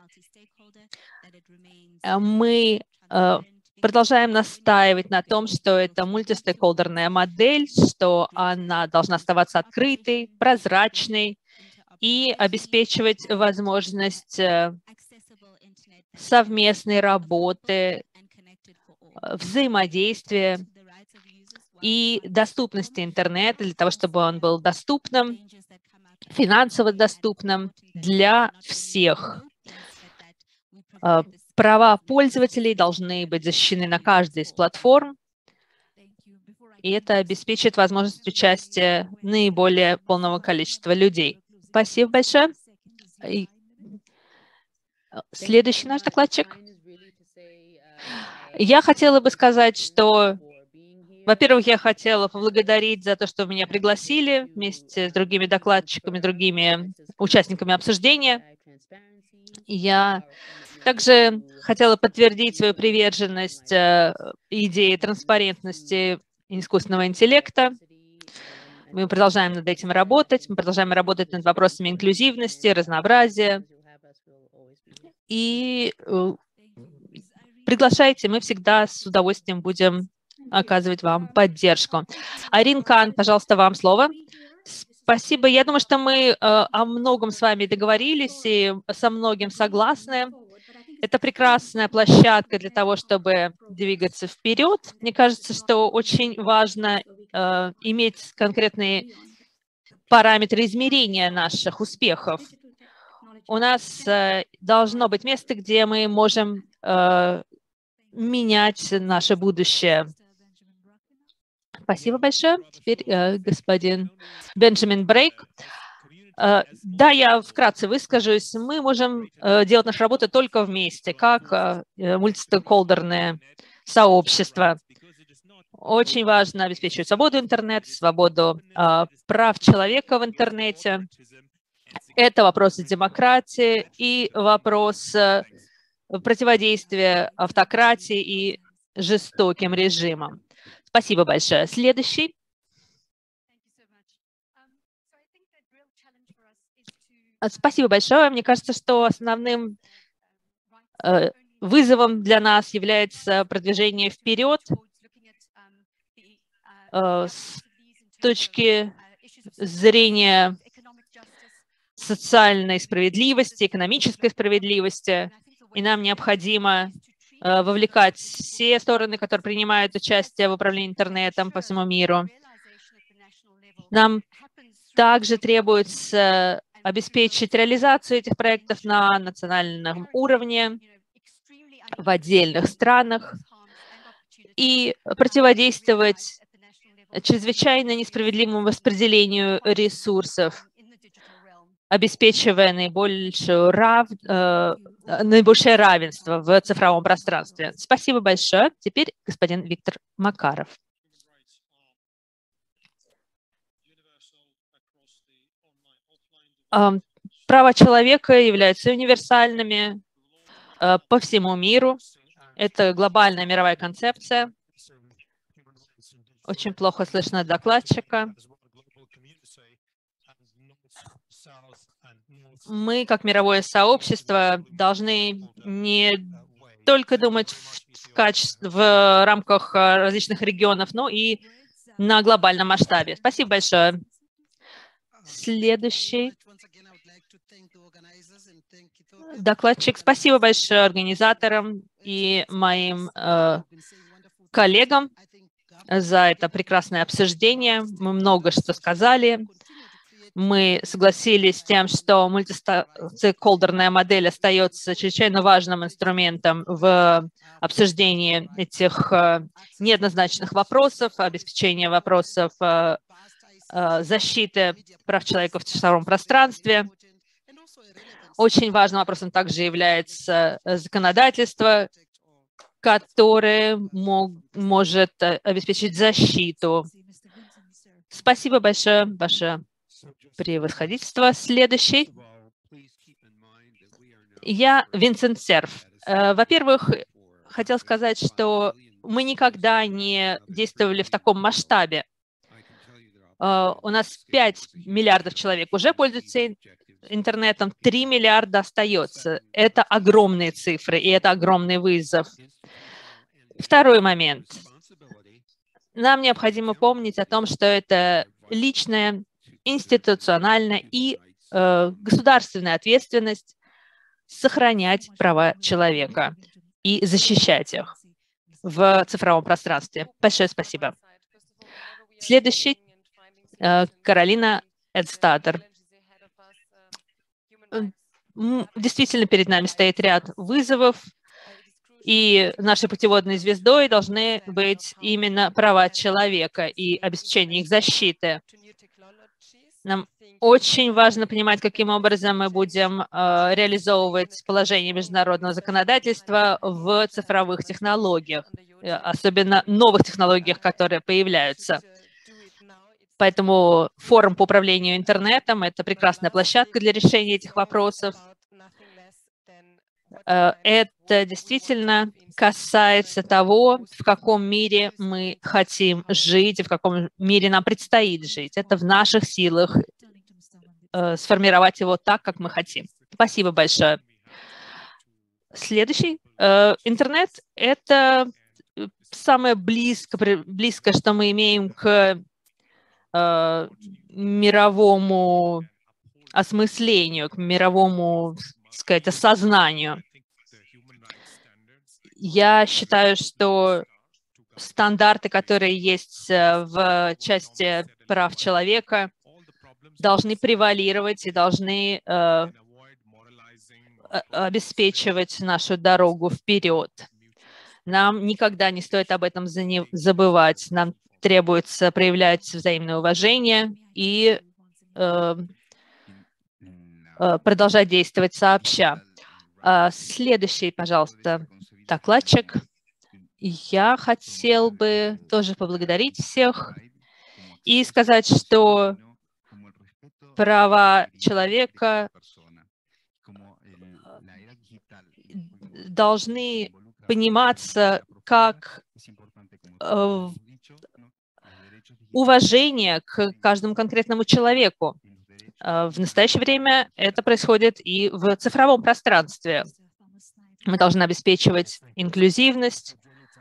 Мы продолжаем настаивать на том, что это мультистейкхолдерная модель, что она должна оставаться открытой, прозрачной и обеспечивать возможность совместной работы, взаимодействия и доступности интернета для того, чтобы он был доступным, финансово доступным для всех. Права пользователей должны быть защищены на каждой из платформ, и это обеспечит возможность участия наиболее полного количества людей. Спасибо большое. Следующий наш докладчик. Я хотела бы сказать, что, во-первых, я хотела поблагодарить за то, что меня пригласили вместе с другими докладчиками, другими участниками обсуждения. Я также хотела подтвердить свою приверженность идее транспарентности искусственного интеллекта. Мы продолжаем над этим работать, мы продолжаем работать над вопросами инклюзивности, разнообразия. И приглашайте, мы всегда с удовольствием будем оказывать вам поддержку. Арин Кан, пожалуйста, вам слово. Спасибо. Я думаю, что мы о многом с вами договорились и со многим согласны. Это прекрасная площадка для того, чтобы двигаться вперед. Мне кажется, что очень важно э, иметь конкретные параметры измерения наших успехов. У нас э, должно быть место, где мы можем э, менять наше будущее. Спасибо большое. Теперь э, господин Бенджамин Брейк. Да, я вкратце выскажусь. Мы можем делать нашу работу только вместе, как мультистейкхолдерное сообщество. Очень важно обеспечивать свободу интернета, свободу прав человека в интернете. Это вопросы демократии и вопрос противодействия автократии и жестоким режимам. Спасибо большое. Следующий. Спасибо большое. Мне кажется, что основным э, вызовом для нас является продвижение вперед э, с точки зрения социальной справедливости, экономической справедливости. И нам необходимо э, вовлекать все стороны, которые принимают участие в управлении интернетом по всему миру. Нам также требуется обеспечить реализацию этих проектов на национальном уровне, в отдельных странах и противодействовать чрезвычайно несправедливому распределению ресурсов, обеспечивая наибольшую рав... э, наибольшее равенство в цифровом пространстве. Спасибо большое. Теперь господин Виктор Макаров. Права человека являются универсальными по всему миру. Это глобальная мировая концепция. Очень плохо слышно докладчика. Мы, как мировое сообщество, должны не только думать в, качестве, в рамках различных регионов, но и на глобальном масштабе. Спасибо большое. Следующий докладчик. Спасибо большое организаторам и моим э, коллегам за это прекрасное обсуждение. Мы много что сказали. Мы согласились с тем, что мультистейкхолдерная модель остается чрезвычайно важным инструментом в обсуждении этих э, неоднозначных вопросов, обеспечения вопросов э, э, защиты прав человека в цифровом пространстве. Очень важным вопросом также является законодательство который мог, может обеспечить защиту. Спасибо большое, ваше превосходительство. Следующий. Я Винсент Серф. Во-первых, хотел сказать, что мы никогда не действовали в таком масштабе. У нас пять миллиардов человек уже пользуются интернетом, три миллиарда остается. Это огромные цифры, и это огромный вызов. Второй момент. Нам необходимо помнить о том, что это личная, институциональная и э, государственная ответственность сохранять права человека и защищать их в цифровом пространстве. Большое спасибо. Следующий. Э, Каролина Эдстадер. Действительно, перед нами стоит ряд вызовов, и нашей путеводной звездой должны быть именно права человека и обеспечение их защиты. Нам очень важно понимать, каким образом мы будем э, реализовывать положение международного законодательства в цифровых технологиях, особенно новых технологиях, которые появляются. Поэтому форум по управлению интернетом – это прекрасная площадка для решения этих вопросов. Это действительно касается того, в каком мире мы хотим жить, и в каком мире нам предстоит жить. Это в наших силах сформировать его так, как мы хотим. Спасибо большое. Следующий. Интернет – это самое близкое, близкое, что мы имеем к мировому осмыслению, к мировому, так сказать, осознанию. Я считаю, что стандарты, которые есть в части прав человека, должны превалировать и должны э, обеспечивать нашу дорогу вперед. Нам никогда не стоит об этом забывать. Нам требуется проявлять взаимное уважение и э, э, продолжать действовать сообща. А следующий, пожалуйста, докладчик. Я хотел бы тоже поблагодарить всех и сказать, что права человека должны пониматься как э, уважение к каждому конкретному человеку. В настоящее время это происходит и в цифровом пространстве. Мы должны обеспечивать инклюзивность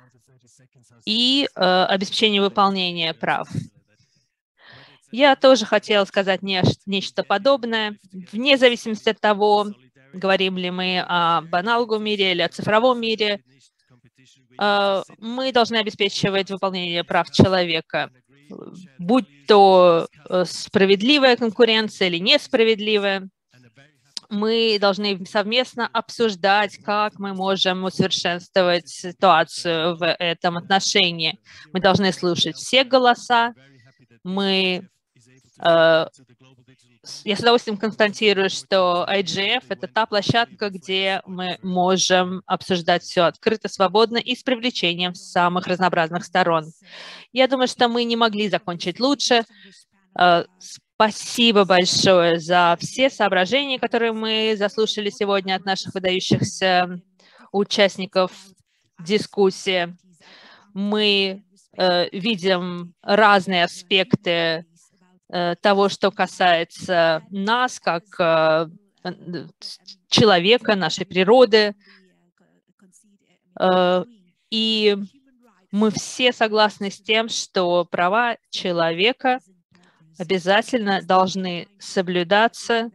и э, обеспечение выполнения прав. Я тоже хотела сказать не, нечто подобное. Вне зависимости от того, говорим ли мы об аналоговом мире или о цифровом мире, э, мы должны обеспечивать выполнение прав человека. Будь то справедливая конкуренция или несправедливая, мы должны совместно обсуждать, как мы можем усовершенствовать ситуацию в этом отношении. Мы должны слушать все голоса. Мы, э, я с удовольствием констатирую, что ай джи эф – это та площадка, где мы можем обсуждать все открыто, свободно и с привлечением самых разнообразных сторон. Я думаю, что мы не могли закончить лучше. Спасибо большое за все соображения, которые мы заслушали сегодня от наших выдающихся участников дискуссии. Мы э, видим разные аспекты э, того, что касается нас, как э, человека, нашей природы. Э, и мы все согласны с тем, что права человека обязательно должны соблюдаться,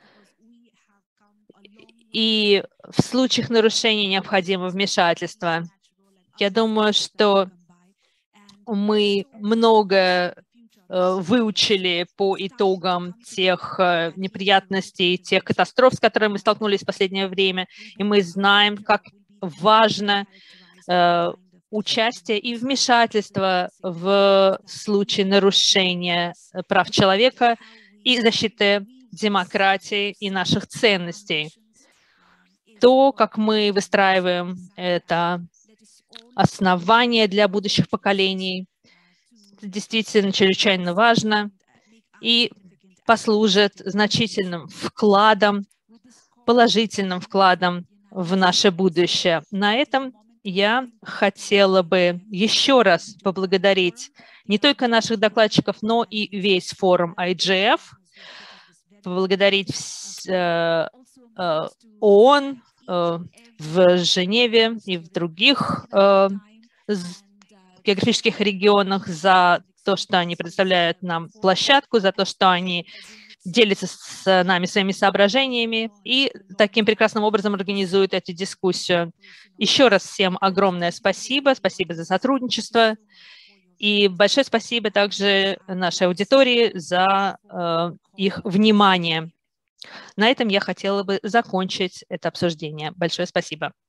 и в случаях нарушений необходимо вмешательство. Я думаю, что мы много выучили по итогам тех неприятностей, тех катастроф, с которыми мы столкнулись в последнее время, и мы знаем, как важно участие и вмешательство в случае нарушения прав человека и защиты демократии и наших ценностей. То, как мы выстраиваем это основание для будущих поколений. Это действительно чрезвычайно важно и послужит значительным вкладом, положительным вкладом в наше будущее. На этом я хотела бы еще раз поблагодарить не только наших докладчиков, но и весь форум ай джи эф, поблагодарить э, э, ООН э, в Женеве и в других э, географических регионах за то, что они предоставляют нам площадку, за то, что они делятся с нами своими соображениями и таким прекрасным образом организуют эту дискуссию. Еще раз всем огромное спасибо, спасибо за сотрудничество и большое спасибо также нашей аудитории за э, их внимание. На этом я хотела бы закончить это обсуждение. Большое спасибо.